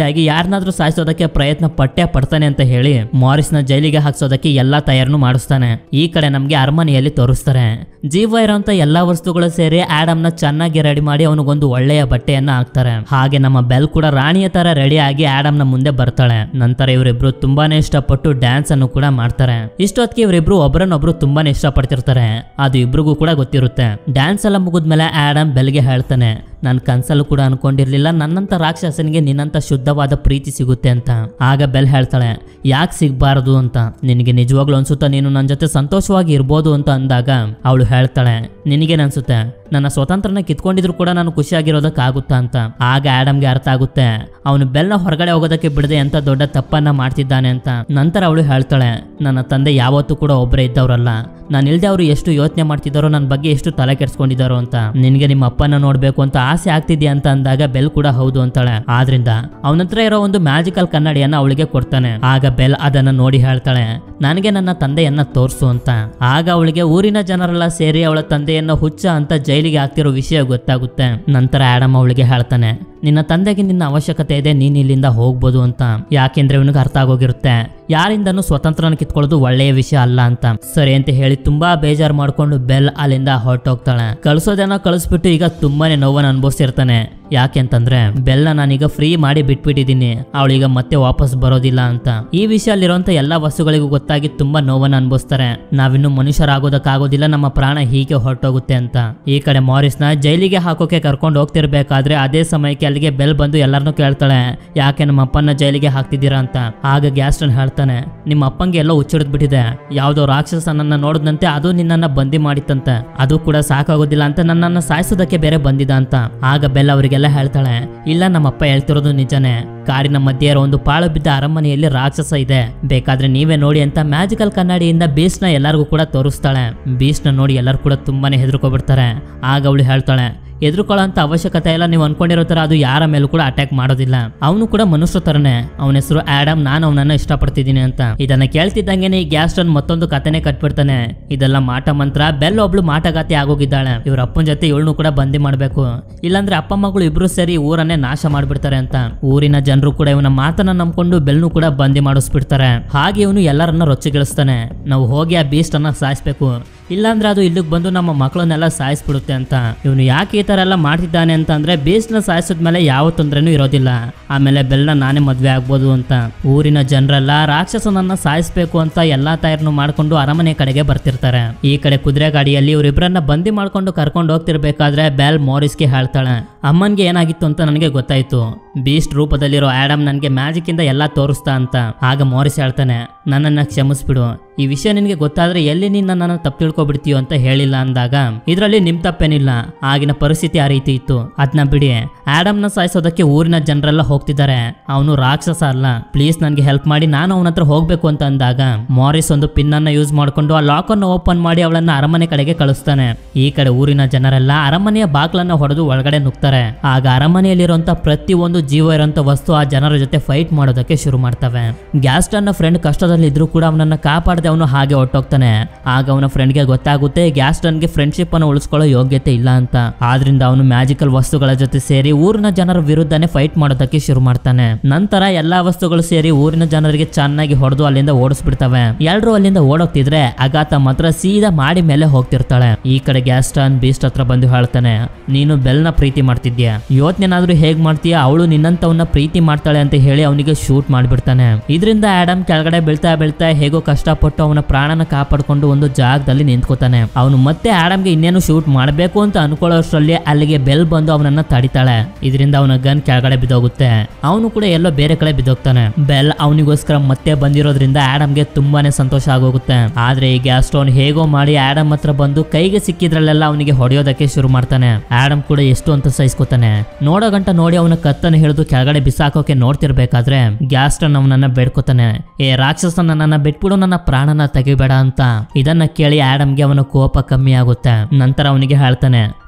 ಆಗಿ ಯಾರನ್ನಾದ್ರೂ ಸಾಯಿಸೋದಕ್ಕೆ ಪ್ರಯತ್ನ ಪಡ್ತಾನೆ ಅಂತ ಹೇಳಿ ಮಾರಿಸ್ ನ ಜೈಲಿಗೆ ಹಾಕ್ಸೋದಕ್ಕೆ ಎಲ್ಲಾ ತಯಾರನ್ನು ಮಾಡಿಸ್ತಾನೆ. ಈ ಕಡೆ ನಮ್ಗೆ ಅರಮನೆಯಲ್ಲಿ ತೋರಿಸ್ತಾರೆ ಜೀವ ಇರೋಂತ ಎಲ್ಲಾ ವಸ್ತುಗಳು ಸೇರಿ ಆಡಮ್ ನ ಚೆನ್ನಾಗಿ ರೆಡಿ ಮಾಡಿ ಅವನಿಗೊಂದು ಒಳ್ಳೆಯ ಬಟ್ಟೆಯನ್ನ ಹಾಕ್ತಾರೆ. ಹಾಗೆ ನಮ್ಮ ಬೆಲ್ ಕೂಡ ರಾಣಿಯ ತರ ರೆಡಿ ಆಗಿ ಆಡಮ್ ನ ಮುಂದೆ ಬರ್ತಾಳೆ. ನಂತರ ಇವರಿಬ್ರು ತುಂಬಾನೇ ಇಷ್ಟಪಟ್ಟು ಡ್ಯಾನ್ಸ್ ಅನ್ನು ಕೂಡ ಮಾಡ್ತಾರೆ. ಇಷ್ಟೊತ್ತಿಗೆ ಇವರಿಬ್ರು ಒಬ್ಬರನ್ನೊಬ್ರು ತುಂಬಾನೇ ಇಷ್ಟಪಡ್ತಿರ್ತಾರೆ. ಅದು ಇಬ್ರಿಗೂ ಕೂಡ ಗೊತ್ತಿರುತ್ತೆ. ಡ್ಯಾನ್ಸ್ ಎಲ್ಲ ಮುಗಿದ್ಮೇಲೆ ಆಡಮ್ ಬೆಲ್ಗೆ ಹೇಳ್ತಾನೆ, ನಾನು ಕನ್ಸಲ್ಲೂ ಕೂಡ ಅನ್ಕೊಂಡಿರ್ಲಿಲ್ಲ ನನ್ನಂತ ರಾಕ್ಷಸನಿಗೆ ನಿನ್ನಂತ ಶುದ್ಧವಾದ ಪ್ರೀತಿ ಸಿಗುತ್ತೆ ಅಂತ. ಆಗ ಬೆಲ್ ಹೇಳ್ತಾಳೆ, ಯಾಕೆ ಸಿಗ್ಬಾರದು ಅಂತ, ನಿನಗೆ ನಿಜವಾಗ್ಲೂ ಅನ್ಸುತ್ತಾ ನೀನು ನನ್ನ ಜೊತೆ ಸಂತೋಷವಾಗಿ ಇರ್ಬೋದು ಅಂತ ಅಂದಾಗ ಅವಳು ಹೇಳ್ತಾಳೆ, ನಿನಗೇನನ್ಸುತ್ತೆ ನನ್ನ ಸ್ವತಂತ್ರನ ಕಿತ್ಕೊಂಡಿದ್ರು ಕೂಡ ನಾನು ಖುಷಿಯಾಗಿರೋದಕ್ಕಾಗುತ್ತಾ ಅಂತ. ಆಗ ಆಡಮ್ಗೆ ಅರ್ಥ ಆಗುತ್ತೆ ಅವನು ಬೆಲ್ನ ಹೊರಗಡೆ ಹೋಗೋದಕ್ಕೆ ಬಿಡದೆ ಎಂತ ದೊಡ್ಡ ತಪ್ಪನ್ನ ಮಾಡ್ತಿದ್ದಾನೆ ಅಂತ. ನಂತರ ಅವಳು ಹೇಳ್ತಾಳೆ, ನನ್ನ ತಂದೆ ಯಾವತ್ತೂ ಕೂಡ ಒಬ್ಬರೇ ಇದ್ದವರಲ್ಲ, ನಾನು ಇಲ್ದೆ ಅವರು ಎಷ್ಟು ಯೋಚನೆ ಮಾಡ್ತಿದ್ದಾರೋ, ನನ್ನ ಬಗ್ಗೆ ಎಷ್ಟು ತಲೆ ಕೆಡ್ಸ್ಕೊಂಡಿದ್ದಾರೋ ಅಂತ. ನಿನ್ಗೆ ನಿಮ್ಮ ಅಪ್ಪನ ನೋಡ್ಬೇಕು ಅಂತ ಆಸೆ ಆಗ್ತಿದ್ಯಾ ಅಂತ ಅಂದಾಗ ಬೆಲ್ ಕೂಡ ಹೌದು ಅಂತಾಳೆ. ಆದ್ರಿಂದ ಅವನತ್ರ ಇರೋ ಒಂದು ಮ್ಯಾಜಿಕಲ್ ಕನ್ನಡಿಯನ್ನ ಅವಳಿಗೆ ಕೊಡ್ತಾನೆ. ಆಗ ಬೆಲ್ ಅದನ್ನ ನೋಡಿ ಹೇಳ್ತಾಳೆ, ನನಗೆ ನನ್ನ ತಂದೆಯನ್ನ ತೋರ್ಸು ಅಂತ. ಆಗ ಅವಳಿಗೆ ಊರಿನ ಜನರೆಲ್ಲ ಸೇರಿ ಅವಳ ತಂದೆಯನ್ನ ಹುಚ್ಚ ಅಂತ ಜೈಲಿಗೆ ಹಾಕ್ತಿರೋ ವಿಷಯ ಗೊತ್ತಾಗುತ್ತೆ. ನಂತರ ಆಡಮ್ ಅವಳಿಗೆ ಹೇಳ್ತಾನೆ, ನಿನ್ನ ತಂದೆಗೆ ನಿನ್ನ ಅವಶ್ಯಕತೆ ಇದೆ, ನೀನ್ ಇಲ್ಲಿಂದ ಹೋಗ್ಬೋದು ಅಂತ. ಯಾಕೆಂದ್ರೆ ಇವನಿಗೆ ಅರ್ಥ ಆಗೋಗಿರುತ್ತೆ ಯಾರಿಂದನೂ ಸ್ವತಂತ್ರನ ಕಿತ್ಕೊಳ್ಳೋದು ಒಳ್ಳೆಯ ವಿಷಯ ಅಲ್ಲ ಅಂತ. ಸರಿ ಅಂತ ಹೇಳಿ ತುಂಬಾ ಬೇಜಾರು ಮಾಡ್ಕೊಂಡು ಬೆಲ್ ಅಲ್ಲಿಂದ ಹೊರಟೋಗ್ತಾಳೆ. ಕಳ್ಸೋದೇನೋ ಕಳಿಸ್ಬಿಟ್ಟು ಈಗ ತುಂಬಾನೇ ನೋವನ್ನು ಅನುಭವಿಸಿರ್ತಾನೆ. ಯಾಕೆಂತಂದ್ರೆ ಬೆಲ್ನ ನಾನೀಗ ಫ್ರೀ ಮಾಡಿ ಬಿಟ್ಬಿಟ್ಟಿದ್ದೀನಿ, ಅವಳೀಗ ಮತ್ತೆ ವಾಪಸ್ ಬರೋದಿಲ್ಲ ಅಂತ. ಈ ವಿಷಯಲ್ಲಿರುವಂತ ಎಲ್ಲಾ ವಸ್ತುಗಳಿಗೂ ಗೊತ್ತಾಗಿ ತುಂಬಾ ನೋವನ್ನು ಅನುಭವಿಸ್ತಾರೆ. ನಾವಿನ್ನು ಮನುಷ್ಯರಾಗೋದಕ್ಕಾಗೋದಿಲ್ಲ, ನಮ್ಮ ಪ್ರಾಣ ಹೀಗೆ ಹೊರಟೋಗುತ್ತೆ ಅಂತ. ಈ ಕಡೆ ಮಾರಿಸ್ನ ಜೈಲಿಗೆ ಹಾಕೋಕೆ ಕರ್ಕೊಂಡು ಹೋಗ್ತಿರ್ಬೇಕಾದ್ರೆ ಅದೇ ಸಮಯಕ್ಕೆ ಅಲ್ಲಿಗೆ ಬೆಲ್ ಬಂದು ಎಲ್ಲರನ್ನೂ ಕೇಳ್ತಾಳೆ, ಯಾಕೆ ನಮ್ಮ ಅಪ್ಪನ ಜೈಲಿಗೆ ಹಾಕ್ತಿದ್ದೀರಾ ಅಂತ. ಆಗ ಗ್ಯಾಸ್ಟನ್ ಹೇಳ್ತಾನೆ, ನಿಮ್ಮ ಅಪ್ಪಂಗೆ ಎಲ್ಲೋ ಹುಚ್ಚಿಡ್ದು ಬಿಟ್ಟಿದೆ, ಯಾವ್ದೋ ರಾಕ್ಷಸ ನನ್ನ ನೋಡಿದಂತೆ ಅದು ನಿನ್ನನ್ನ ಬಂದಿ ಮಾಡಿತ್ತಂತೆ, ಅದು ಕೂಡ ಸಾಕಾಗೋದಿಲ್ಲ ಅಂತ ನನ್ನನ್ನ ಸಾಯಿಸೋದಕ್ಕೆ ಬೇರೆ ಬಂದಿದ ಅಂತ. ಆಗ ಬೆಲ್ ಅವರಿಗೆಲ್ಲ ಹೇಳ್ತಾಳೆ, ಇಲ್ಲ ನಮ್ಮಪ್ಪ ಹೇಳ್ತಿರೋದು ನಿಜನೇ, ಕಾರಿನ ಮಧ್ಯೆ ಇರೋ ಒಂದು ಪಾಳು ಬಿದ್ದ ಅರಮನೆಯಲ್ಲಿ ರಾಕ್ಷಸ ಇದೆ, ಬೇಕಾದ್ರೆ ನೀವೇ ನೋಡಿ ಅಂತ ಮ್ಯಾಜಿಕಲ್ ಕನ್ನಡಿಯಿಂದ ಬೀಸ್ಟ್ ನ ಎಲ್ಲರಿಗೂ ಕೂಡ ತೋರಿಸ್ತಾಳೆ. ಬೀಸ್ಟ್ ನ ನೋಡಿ ಎಲ್ಲರೂ ಕೂಡ ತುಂಬಾನೇ ಹೆದರ್ಕೊಬಿಡ್ತಾರೆ. ಆಗ ಅವಳು ಹೇಳ್ತಾಳೆ, ಎದುರುಕೊಳ್ಳೋಂತ ಅವಶ್ಯಕತೆ ಇಲ್ಲ, ನೀವು ಅನ್ಕೊಂಡಿರೋ ತರ ಅದು ಯಾರ ಮೇಲೂ ಕೂಡ ಅಟ್ಯಾಕ್ ಮಾಡೋದಿಲ್ಲ, ಅವನು ಕೂಡ ಮನುಷ್ಯ ತರನೇ, ಅವನ ಹೆಸರು ಆಡಮ್, ನಾನು ಅವನನ್ನ ಇಷ್ಟಪಡ್ತಿದ್ದೀನಿ ಅಂತ. ಇದನ್ನ ಕೇಳ್ತಿದ್ದಂಗೆನೆ ಈ ಗ್ಯಾಸ್ಟನ್ ಮತ್ತೊಂದು ಕಥೆನೆ ಕಟ್ಬಿಡ್ತಾನೆ. ಇದೆಲ್ಲ ಮಾಟ ಮಂತ್ರ. ಬೆಲ್ ಒಬ್ಳು ಮಾಟಗಾತಿ ಆಗೋಗಿದ್ದಾಳೆ, ಇವ್ರ ಅಪ್ಪನ ಜೊತೆ ಇವಳನ್ನು ಕೂಡ ಬಂದಿ ಮಾಡ್ಬೇಕು, ಇಲ್ಲಾಂದ್ರೆ ಅಪ್ಪ ಮಗಳು ಇಬ್ರು ಸೇರಿ ಊರನ್ನೇ ನಾಶ ಮಾಡ್ಬಿಡ್ತಾರೆ ಅಂತ. ಊರಿನ ಜನರು ಕೂಡ ಇವನ ಮಾತನ್ನ ನಂಬ್ಕೊಂಡು ಬೆಲ್ನು ಕೂಡ ಬಂದಿ ಮಾಡಿಸ್ಬಿಡ್ತಾರೆ. ಹಾಗೆ ಇವನು ಎಲ್ಲರನ್ನ ರೊಚ್ಚಿಗಿಳಿಸ್ತಾನೆ, ನಾವು ಹೋಗಿ ಆ ಬೀಸ್ಟ್ ಅನ್ನ ಸಾಯಿಸ್ಬೇಕು, ಇಲ್ಲಾಂದ್ರೆ ಅದು ಇಲ್ಲಿಗೆ ಬಂದು ನಮ್ಮ ಮಕ್ಕಳನ್ನೆಲ್ಲ ಸಾಯಿಸ್ಬಿಡುತ್ತೆ ಅಂತ. ಇವನು ಯಾಕೆ ಈ ತರ ಎಲ್ಲ ಮಾಡ್ತಿದ್ದಾನೆ ಅಂತ ಅಂದ್ರೆ ಬೀಸ್ಟ್ ನ ಸಾಯಿಸಿದ್ಮೇಲೆ ಯಾವ ತೊಂದ್ರೆನೂ ಇರೋದಿಲ್ಲ, ಆಮೇಲೆ ಬೆಲ್ನ ನಾನೇ ಮದ್ವೆ ಆಗ್ಬೋದು ಅಂತ. ಊರಿನ ಜನರೆಲ್ಲ ರಾಕ್ಷಸನನ್ನ ಸಾಯಿಸ್ಬೇಕು ಅಂತ ಎಲ್ಲಾ ತಯಾರನ್ನು ಮಾಡ್ಕೊಂಡು ಅರಮನೆ ಕಡೆಗೆ ಬರ್ತಿರ್ತಾರೆ. ಈ ಕಡೆ ಕುದುರೆ ಗಾಡಿಯಲ್ಲಿ ಇವರಿಬ್ಬರನ್ನ ಬಂದಿ ಮಾಡ್ಕೊಂಡು ಕರ್ಕೊಂಡು ಹೋಗ್ತಿರ್ಬೇಕಾದ್ರೆ ಬೆಲ್ ಮಾರಿಸ್ಗೆ ಹೇಳ್ತಾಳೆ, ಅಮ್ಮನ್ಗೆ ಏನಾಗಿತ್ತು ಅಂತ ನನಗೆ ಗೊತ್ತಾಯ್ತು, ಬೀಸ್ಟ್ ರೂಪದಲ್ಲಿರೋ ಆಡಮ್ ನನ್ಗೆ ಮ್ಯಾಜಿಕ್ ಇಂದ ಎಲ್ಲಾ ತೋರಿಸ್ತಾ ಅಂತ. ಆಗ ಮಾರಿಸ್ ಹೇಳ್ತಾನೆ, ನನ್ನನ್ನ ಕ್ಷಮಿಸ್ಬಿಡು, ಈ ವಿಷಯ ನಿನ್ಗೆ ಗೊತ್ತಾದ್ರೆ ಎಲ್ಲಿ ನೀನ್ ನನ್ನನ್ನು ತಪ್ಪು ತಿಳ್ಕೊಬಿಡ್ತೀಯೋ ಅಂತ ಹೇಳಿಲ್ಲ ಅಂದಾಗ, ಇದ್ರಲ್ಲಿ ನಿಮ್ ತಪ್ಪೇನಿಲ್ಲ, ಆಗಿನ ಪರಿಸ್ಥಿತಿ ಆ ರೀತಿ ಇತ್ತು, ಅದನ್ನ ಬಿಡಿ, ಆಡಮ್ ನ ಸಾಯಿಸೋದಕ್ಕೆ ಊರಿನ ಜನರೆಲ್ಲ ಹೋಗ್ತಿದ್ದಾರೆ, ಅವನು ರಾಕ್ಷಸ ಅಲ್ಲ, ಪ್ಲೀಸ್ ನನ್ಗೆ ಹೆಲ್ಪ್ ಮಾಡಿ, ನಾನು ಅವನ ಹತ್ರ ಹೋಗ್ಬೇಕು ಅಂತ ಅಂದಾಗ ಮಾರಿಸ್ ಒಂದು ಪಿನ್ ಅನ್ನ ಯೂಸ್ ಮಾಡ್ಕೊಂಡು ಆ ಲಾಕ್ ಅನ್ನು ಓಪನ್ ಮಾಡಿ ಅವಳನ್ನ ಅರಮನೆ ಕಡೆಗೆ ಕಳಿಸ್ತಾನೆ. ಈ ಕಡೆ ಊರಿನ ಜನರೆಲ್ಲ ಅರಮನೆಯ ಬಾಗ್ಲನ್ನ ಹೊಡೆದು ಒಳಗಡೆ ನುಗ್ತಾರೆ. ಆಗ ಅರಮನೆಯಲ್ಲಿರುವಂತ ಪ್ರತಿ ಒಂದು ಜೀವ ಇರೋಂತ ವಸ್ತು ಆ ಜನರ ಜೊತೆ ಫೈಟ್ ಮಾಡೋದಕ್ಕೆ ಶುರು ಮಾಡ್ತವೆ. ಗ್ಯಾಸ್ಟನ್ ನ ಫ್ರೆಂಡ್ ಕಷ್ಟದಲ್ಲಿ ಇದ್ರು ಕೂಡ ಅವನನ್ನ ಕಾಪಾಡದೆ ಅವನು ಹಾಗೆ ಹೊರಟೋಗ್ತಾನೆ. ಆಗ ಅವನ ಫ್ರೆಂಡ್ಗೆ ಗೊತ್ತಾಗುತ್ತೆ ಗ್ಯಾಸ್ಟನ್ಗೆ ಫ್ರೆಂಡ್ಶಿಪ್ ಅನ್ನು ಉಳಿಸ್ಕೊಳ್ಳೋ ಯೋಗ್ಯತೆ ಇಲ್ಲ ಅಂತ. ಆದ್ರಿಂದ ಅವನು ಮ್ಯಾಜಿಕಲ್ ವಸ್ತುಗಳ ಜೊತೆ ಸೇರಿ ಊರಿನ ಜನರ ವಿರುದ್ಧನೇ ಫೈಟ್ ಮಾಡೋದಕ್ಕೆ ಶುರು ಮಾಡ್ತಾನೆ. ನಂತರ ಎಲ್ಲಾ ವಸ್ತುಗಳು ಸೇರಿ ಊರಿನ ಜನರಿಗೆ ಚೆನ್ನಾಗಿ ಹೊಡೆದು ಅಲ್ಲಿಂದ ಓಡಿಸ್ಬಿಡ್ತವೆ. ಎಲ್ರು ಅಲ್ಲಿಂದ ಓಡೋಗ್ತಿದ್ರೆ ಅಗಾತ ಮಾತ್ರ ಸೀದಾ ಮಾಡಿ ಮೇಲೆ ಹೋಗ್ತಿರ್ತಾಳೆ. ಈ ಕಡೆ ಗ್ಯಾಸ್ಟನ್ ಬೀಸ್ಟ್ ಹತ್ರ ಬಂದು ಹೇಳ್ತಾನೆ, ನೀನು ಬೆಲ್ನ ಪ್ರೀತಿ ಮಾಡ್ತಿದ್ಯಾ, ಯೋಚನೆನಾದ್ರೂ ಹೇಗ್ ಮಾಡ್ತೀಯಾ, ಅವಳು ನಿನ್ನಂತವನ್ನ ಪ್ರೀತಿ ಮಾಡ್ತಾಳೆ ಅಂತ ಹೇಳಿ ಅವನಿಗೆ ಶೂಟ್ ಮಾಡ್ಬಿಡ್ತಾನೆ. ಇದರಿಂದ ಆಡಮ್ ಕೆಳಗಡೆ ಬೀಳ್ತಾ ಬೀಳ್ತಾ ಹೇಗೋ ಕಷ್ಟಪಟ್ಟು ಅವನ ಪ್ರಾಣನ ಕಾಪಾಡ್ಕೊಂಡು ಒಂದು ಜಾಗದಲ್ಲಿ ನಿಂತ್ಕೋತಾನೆ. ಅವನು ಮತ್ತೆ ಆಡಮ್ಗೆ ಇನ್ನೇನು ಶೂಟ್ ಮಾಡಬೇಕು ಅಂತ ಅನ್ಕೊಳ್ಳೋಷ್ಟ್ರಲ್ಲಿ ಅಲ್ಲಿಗೆ ಬೆಲ್ ಬಂದು ಅವನನ್ನ ತಡಿತಾಳೆ. ಇದರಿಂದ ಅವನ ಗನ್ ಕೆಳಗಡೆ ಬಿದ್ದೋಗುತ್ತೆ. ಅವನು ಕೂಡ ಎಲ್ಲೋ ಬೇರೆ ಕಡೆ ಬಿದ್ದೋಗ್ತಾನೆ. ಬೆಲ್ ಅವನಿಗೋಸ್ಕರ ಮತ್ತೆ ಬಂದಿರೋದ್ರಿಂದ ಆಡಮ್ಗೆ ತುಂಬಾನೇ ಸಂತೋಷ ಆಗೋಗುತ್ತೆ. ಆದ್ರೆ ಈ ಗ್ಯಾಸ್ಟೋನ್ ಹೇಗೋ ಮಾಡಿ ಆಡಮ್ ಹತ್ರ ಬಂದು ಕೈಗೆ ಸಿಕ್ಕಿದ್ರಲ್ಲೆಲ್ಲ ಅವನಿಗೆ ಹೊಡೆಯೋದಕ್ಕೆ ಶುರು ಮಾಡ್ತಾನೆ. ಆಡಮ್ ಕೂಡ ಎಷ್ಟು ಅಂತ ಸಹಿಸ್ಕೋತಾನೆ. ನೋಡೋ ಗಂಟ ನೋಡಿ ಅವನ ಕತ್ತನ್ನು ಹಿಡಿದು ಕೆಳಗಡೆ ಬಿಸಾಕೋಕೆ ನೋಡ್ತಿರ್ಬೇಕಾದ್ರೆ ಗ್ಯಾಸ್ಟನ್ ಅವನನ್ನ ಬೇಡ್ಕೋತಾನೆ, ಏ ರಾಕ್ಷಸ, ನನ್ನನ್ನ ಬಿಟ್ಬಿಡು, ನನ್ನ ಪ್ರಾಣನ ತೆಗಿಬೇಡ ಅಂತ. ಇದನ್ನ ಕೇಳಿ ಆಡಮ್ಗೆ ಅವನ ಕೋಪ ಕಮ್ಮಿ ಆಗುತ್ತೆ. ನಂತರ ಅವನಿಗೆ ಹೇಳ್ತಾನೆ,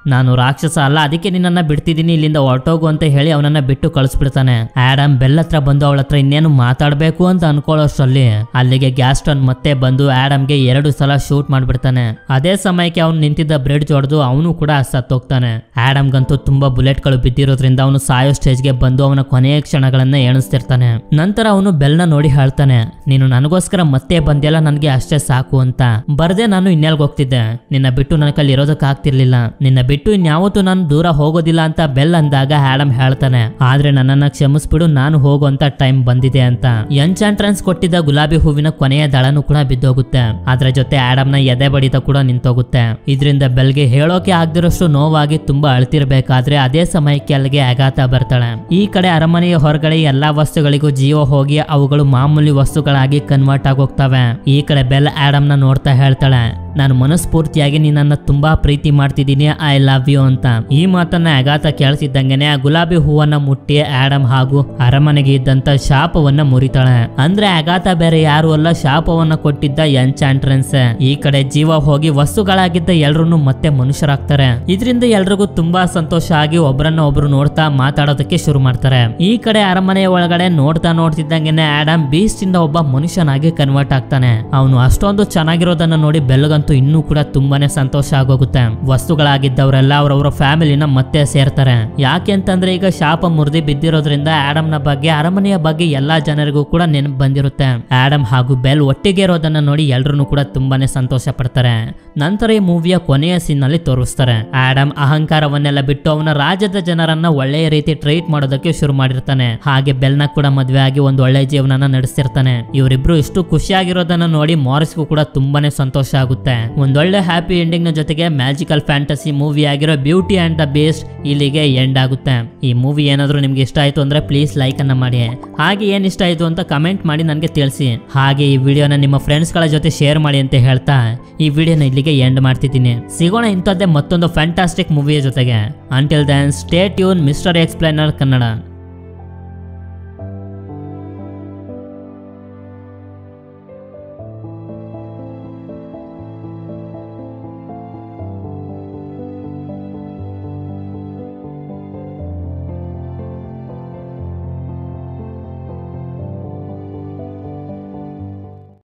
ನಾನು ರಾಕ್ಷಸ ಅಲ್ಲ, ಅದಕ್ಕೆ ನಿನ್ನನ್ನ ಬಿಡ್ತಿದ್ದೀನಿ, ಇಲ್ಲಿಂದ ಹೊರಟೋಗು ಅಂತ ಹೇಳಿ ಅವನನ್ನ ಬಿಟ್ಟು ಕಳಿಸ್ಬಿಡ್ತಾನೆ. ಆಡಮ್ ಬೆಲ್ ಹತ್ರ ಬಂದು ಅವಳ ಹತ್ರ ಇನ್ನೇನು ಮಾತಾಡ್ಬೇಕು ಅಂತ ಅನ್ಕೊಳ್ಳೋಷ್ಟ್ರಲ್ಲಿ ಅಲ್ಲಿಗೆ ಗ್ಯಾಸ್ಟನ್ ಮತ್ತೆ ಬಂದು ಆಡಮ್ಗೆ 2 ಸಲ ಶೂಟ್ ಮಾಡ್ಬಿಡ್ತಾನೆ. ಅದೇ ಸಮಯಕ್ಕೆ ಅವನು ನಿಂತಿದ್ದ ಬ್ರಿಡ್ಜ್ ಹೊಡೆದು ಅವನು ಕೂಡ ಸತ್ತೋಗ್ತಾನೆ. ಆಡಮ್ಗಂತೂ ತುಂಬಾ ಬುಲೆಟ್ ಗಳು ಬಿದ್ದಿರೋದ್ರಿಂದ ಅವನು ಸಾಯೋ ಸ್ಟೇಜ್ಗೆ ಬಂದು ಅವನ ಕೊನೆಯ ಕ್ಷಣಗಳನ್ನ ಎಣಿಸ್ತಿರ್ತಾನೆ. ನಂತರ ಅವನು ಬೆಲ್ನ ನೋಡಿ ಹೇಳ್ತಾನೆ, ನೀನು ನನಗೋಸ್ಕರ ಮತ್ತೆ ಬಂದಿಲ್ಲ, ನನಗೆ ಅಷ್ಟೇ ಸಾಕು ಅಂತ. ಬರ್ದೆ ನಾನು ಇನ್ನೆಲ್ಗೆ ಹೋಗ್ತಿದ್ದೆ, ನಿನ್ನ ಬಿಟ್ಟು ನನ್ನ ಕೈಲಿ ಇರೋದಕ್ಕೆ ಆಗ್ತಿರ್ಲಿಲ್ಲ, ನಿನ್ನ ಬಿಟ್ಟು ಇನ್ಯಾವತ್ತೂ ನಾನು ದೂರ ಹೋಗೋದಿಲ್ಲ ಅಂತ ಬೆಲ್ ಅಂದಾಗ ಆಡಮ್ ಹೇಳ್ತಾನೆ, ಆದ್ರೆ ನನ್ನನ್ನ ಕ್ಷಮಿಸ್ಬಿಡು, ನಾನು ಹೋಗುವಂತ ಟೈಮ್ ಬಂದಿದೆ ಅಂತ. ಎನ್ಚಾಂಟ್ರೆನ್ಸ್ ಕೊಟ್ಟಿದ್ದ ಗುಲಾಬಿ ಹೂವಿನ ಕೊನೆಯ ದಳನು ಕೂಡ ಬಿದ್ದೋಗುತ್ತೆ. ಅದ್ರ ಜೊತೆ ಆಡಮ್ನ ಎದೆ ಬಡಿತ ಕೂಡ ನಿಂತೋಗುತ್ತೆ. ಇದರಿಂದ ಬೆಲ್ಗೆ ಹೇಳೋಕೆ ಆಗದಿರೋಷ್ಟು ನೋವಾಗಿ ತುಂಬಾ ಅಳ್ತಿರ್ಬೇಕಾದ್ರೆ ಅದೇ ಸಮಯಕ್ಕೆ ಅಲ್ಲಿಗೆ ಅಗಾಥ ಬರ್ತಾಳೆ. ಈ ಕಡೆ ಅರಮನೆಯ ಹೊರಗಡೆ ಎಲ್ಲಾ ವಸ್ತುಗಳಿಗೂ ಜೀವ ಹೋಗಿ ಅವುಗಳು ಮಾಮೂಲಿ ವಸ್ತುಗಳಾಗಿ ಕನ್ವರ್ಟ್ ಆಗೋಗ್ತವೆ. ಈ ಕಡೆ ಬೆಲ್ ಆಡಮ್ನ ನೋಡ್ತಾ ಹೇಳ್ತಾಳೆ, ನಾನು ಮನಸ್ಫೂರ್ತಿಯಾಗಿ ನಿನ್ನನ್ನ ತುಂಬಾ ಪ್ರೀತಿ ಮಾಡ್ತಿದ್ದೀನಿ, ಐ ಲವ್ ಯು ಅಂತ. ಈ ಮಾತನ್ನ ಅಗಾಥ ಕೇಳಿಸಿದ್ದಂಗೆನೆ ಆ ಗುಲಾಬಿ ಹೂವನ್ನ ಮುಟ್ಟಿ ಆಡಮ್ ಹಾಗೂ ಅರಮನೆಗೆ ಇದ್ದಂತ ಶಾಪವನ್ನ ಮುರಿತಾಳೆ. ಅಂದ್ರೆ ಅಗಾಥ ಬೇರೆ ಯಾರು ಅಲ್ಲ, ಶಾಪವನ್ನ ಕೊಟ್ಟಿದ್ದ ಎನ್ಚಾಂಟ್ರೆನ್ಸ್. ಈ ಕಡೆ ಜೀವ ಹೋಗಿ ವಸ್ತುಗಳಾಗಿದ್ದ ಎಲ್ರು ಮತ್ತೆ ಮನುಷ್ಯರಾಗ್ತಾರೆ. ಇದರಿಂದ ಎಲ್ರಿಗೂ ತುಂಬಾ ಸಂತೋಷ ಆಗಿ ಒಬ್ರನ್ನ ಒಬ್ರು ನೋಡ್ತಾ ಮಾತಾಡೋದಕ್ಕೆ ಶುರು ಮಾಡ್ತಾರೆ. ಈ ಕಡೆ ಅರಮನೆಯ ಒಳಗಡೆ ನೋಡ್ತಿದ್ದಂಗೆನೆ ಆಡಮ್ ಬೀಸ್ಟ್ ಇಂದ ಒಬ್ಬ ಮನುಷ್ಯನಾಗಿ ಕನ್ವರ್ಟ್ ಆಗ್ತಾನೆ. ಅವನು ಅಷ್ಟೊಂದು ಚೆನ್ನಾಗಿರೋದನ್ನ ನೋಡಿ ಬೆಲ್ಗಂತೂ ಇನ್ನೂ ಕೂಡ ತುಂಬಾನೇ ಸಂತೋಷ ಆಗೋಗುತ್ತೆ. ವಸ್ತುಗಳಾಗಿದ್ದವರೆಲ್ಲ ಅವರವರ ಫ್ಯಾಮಿಲಿನ ಮತ್ತೆ ಸೇರ್ತಾರೆ. ಯಾಕೆ ಅಂತಂದ್ರೆ ಈಗ ಶಾಪ ಮುರಿದಿ ಬಿದ್ದಿರೋದ್ರಿಂದ ಆಡಮ್ನ ಬಗ್ಗೆ, ಅರಮನೆಯ ಬಗ್ಗೆ ಎಲ್ಲಾ ಜನರಿಗೂ ಕೂಡ ನೆನಪು ಬಂದಿರುತ್ತೆ. ಆಡಮ್ ಹಾಗೂ ಬೆಲ್ ಒಟ್ಟಿಗೆ ಇರೋದನ್ನ ನೋಡಿ ಎಲ್ರು ಕೂಡ ತುಂಬಾನೇ ಸಂತೋಷ ಪಡ್ತಾರೆ. ನಂತರ ಈ ಮೂವಿಯ ಕೊನೆಯ ಸೀನ್ ನಲ್ಲಿ ತೋರಿಸ್ತಾರೆ, ಆಡಮ್ ಅಹಂಕಾರವನ್ನೆಲ್ಲ ಬಿಟ್ಟು ಅವನ ರಾಜ್ಯದ ಜನರನ್ನ ಒಳ್ಳೆಯ ರೀತಿ ಟ್ರೀಟ್ ಮಾಡೋದಕ್ಕೆ ಶುರು ಮಾಡಿರ್ತಾನೆ. ಹಾಗೆ ಬೆಲ್ನ ಕೂಡ ಮದ್ವೆ ಆಗಿ ಒಂದು ಒಳ್ಳೆ ಜೀವನನ ನಡೆಸ್ತಿರ್ತಾನೆ. ಇವರಿಬ್ರು ಇಷ್ಟು ಖುಷಿಯಾಗಿರೋದನ್ನ ನೋಡಿ ಮಾರಿಸ್ಗೂ ಕೂಡ ತುಂಬಾನೇ ಸಂತೋಷ ಆಗುತ್ತೆ. ಒಂದೊಳ್ಳೆ ಹ್ಯಾಪಿ ಎಂಡಿಂಗ್ ನ ಜೊತೆಗೆ ಮ್ಯಾಜಿಕಲ್ ಫ್ಯಾಂಟಸಿ ಮೂವಿ ಆಗಿರೋ ಬ್ಯೂಟಿ ಅಂಡ್ ದ ಬೇಸ್ಟ್ ಇಲ್ಲಿಗೆ ಎಂಡ್ ಆಗುತ್ತೆ. ಈ ಮೂವಿ ಏನಾದ್ರೂ ನಿಮ್ಗೆ ಇಷ್ಟ ಆಯ್ತು ಅಂದ್ರೆ ಪ್ಲೀಸ್ ಲೈಕ್ ಅನ್ನ ಮಾಡಿ. ಹಾಗೆ ಏನ್ ಇಷ್ಟ ಆಯ್ತು ಅಂತ ಕಮೆಂಟ್ ಮಾಡಿ ನನಗೆ ತಿಳಿಸಿ. ಹಾಗೆ ಈ ವಿಡಿಯೋನ ನಿಮ್ಮ ಫ್ರೆಂಡ್ಸ್ ಗಳ ಜೊತೆ ಶೇರ್ ಮಾಡಿ ಅಂತ ಹೇಳ್ತಾ ಈ ವಿಡಿಯೋನ ಇಲ್ಲಿಗೆ ಎಂಡ್ ಮಾಡ್ತಿದ್ದೀನಿ. ಸಿಗೋಣ ಇಂಥದ್ದೇ ಮತ್ತೊಂದು ಫ್ಯಾಂಟಾಸ್ಟಿಕ್ ಮೂವಿಯ ಜೊತೆಗೆ. Until then stay tune mister explainer Kannada.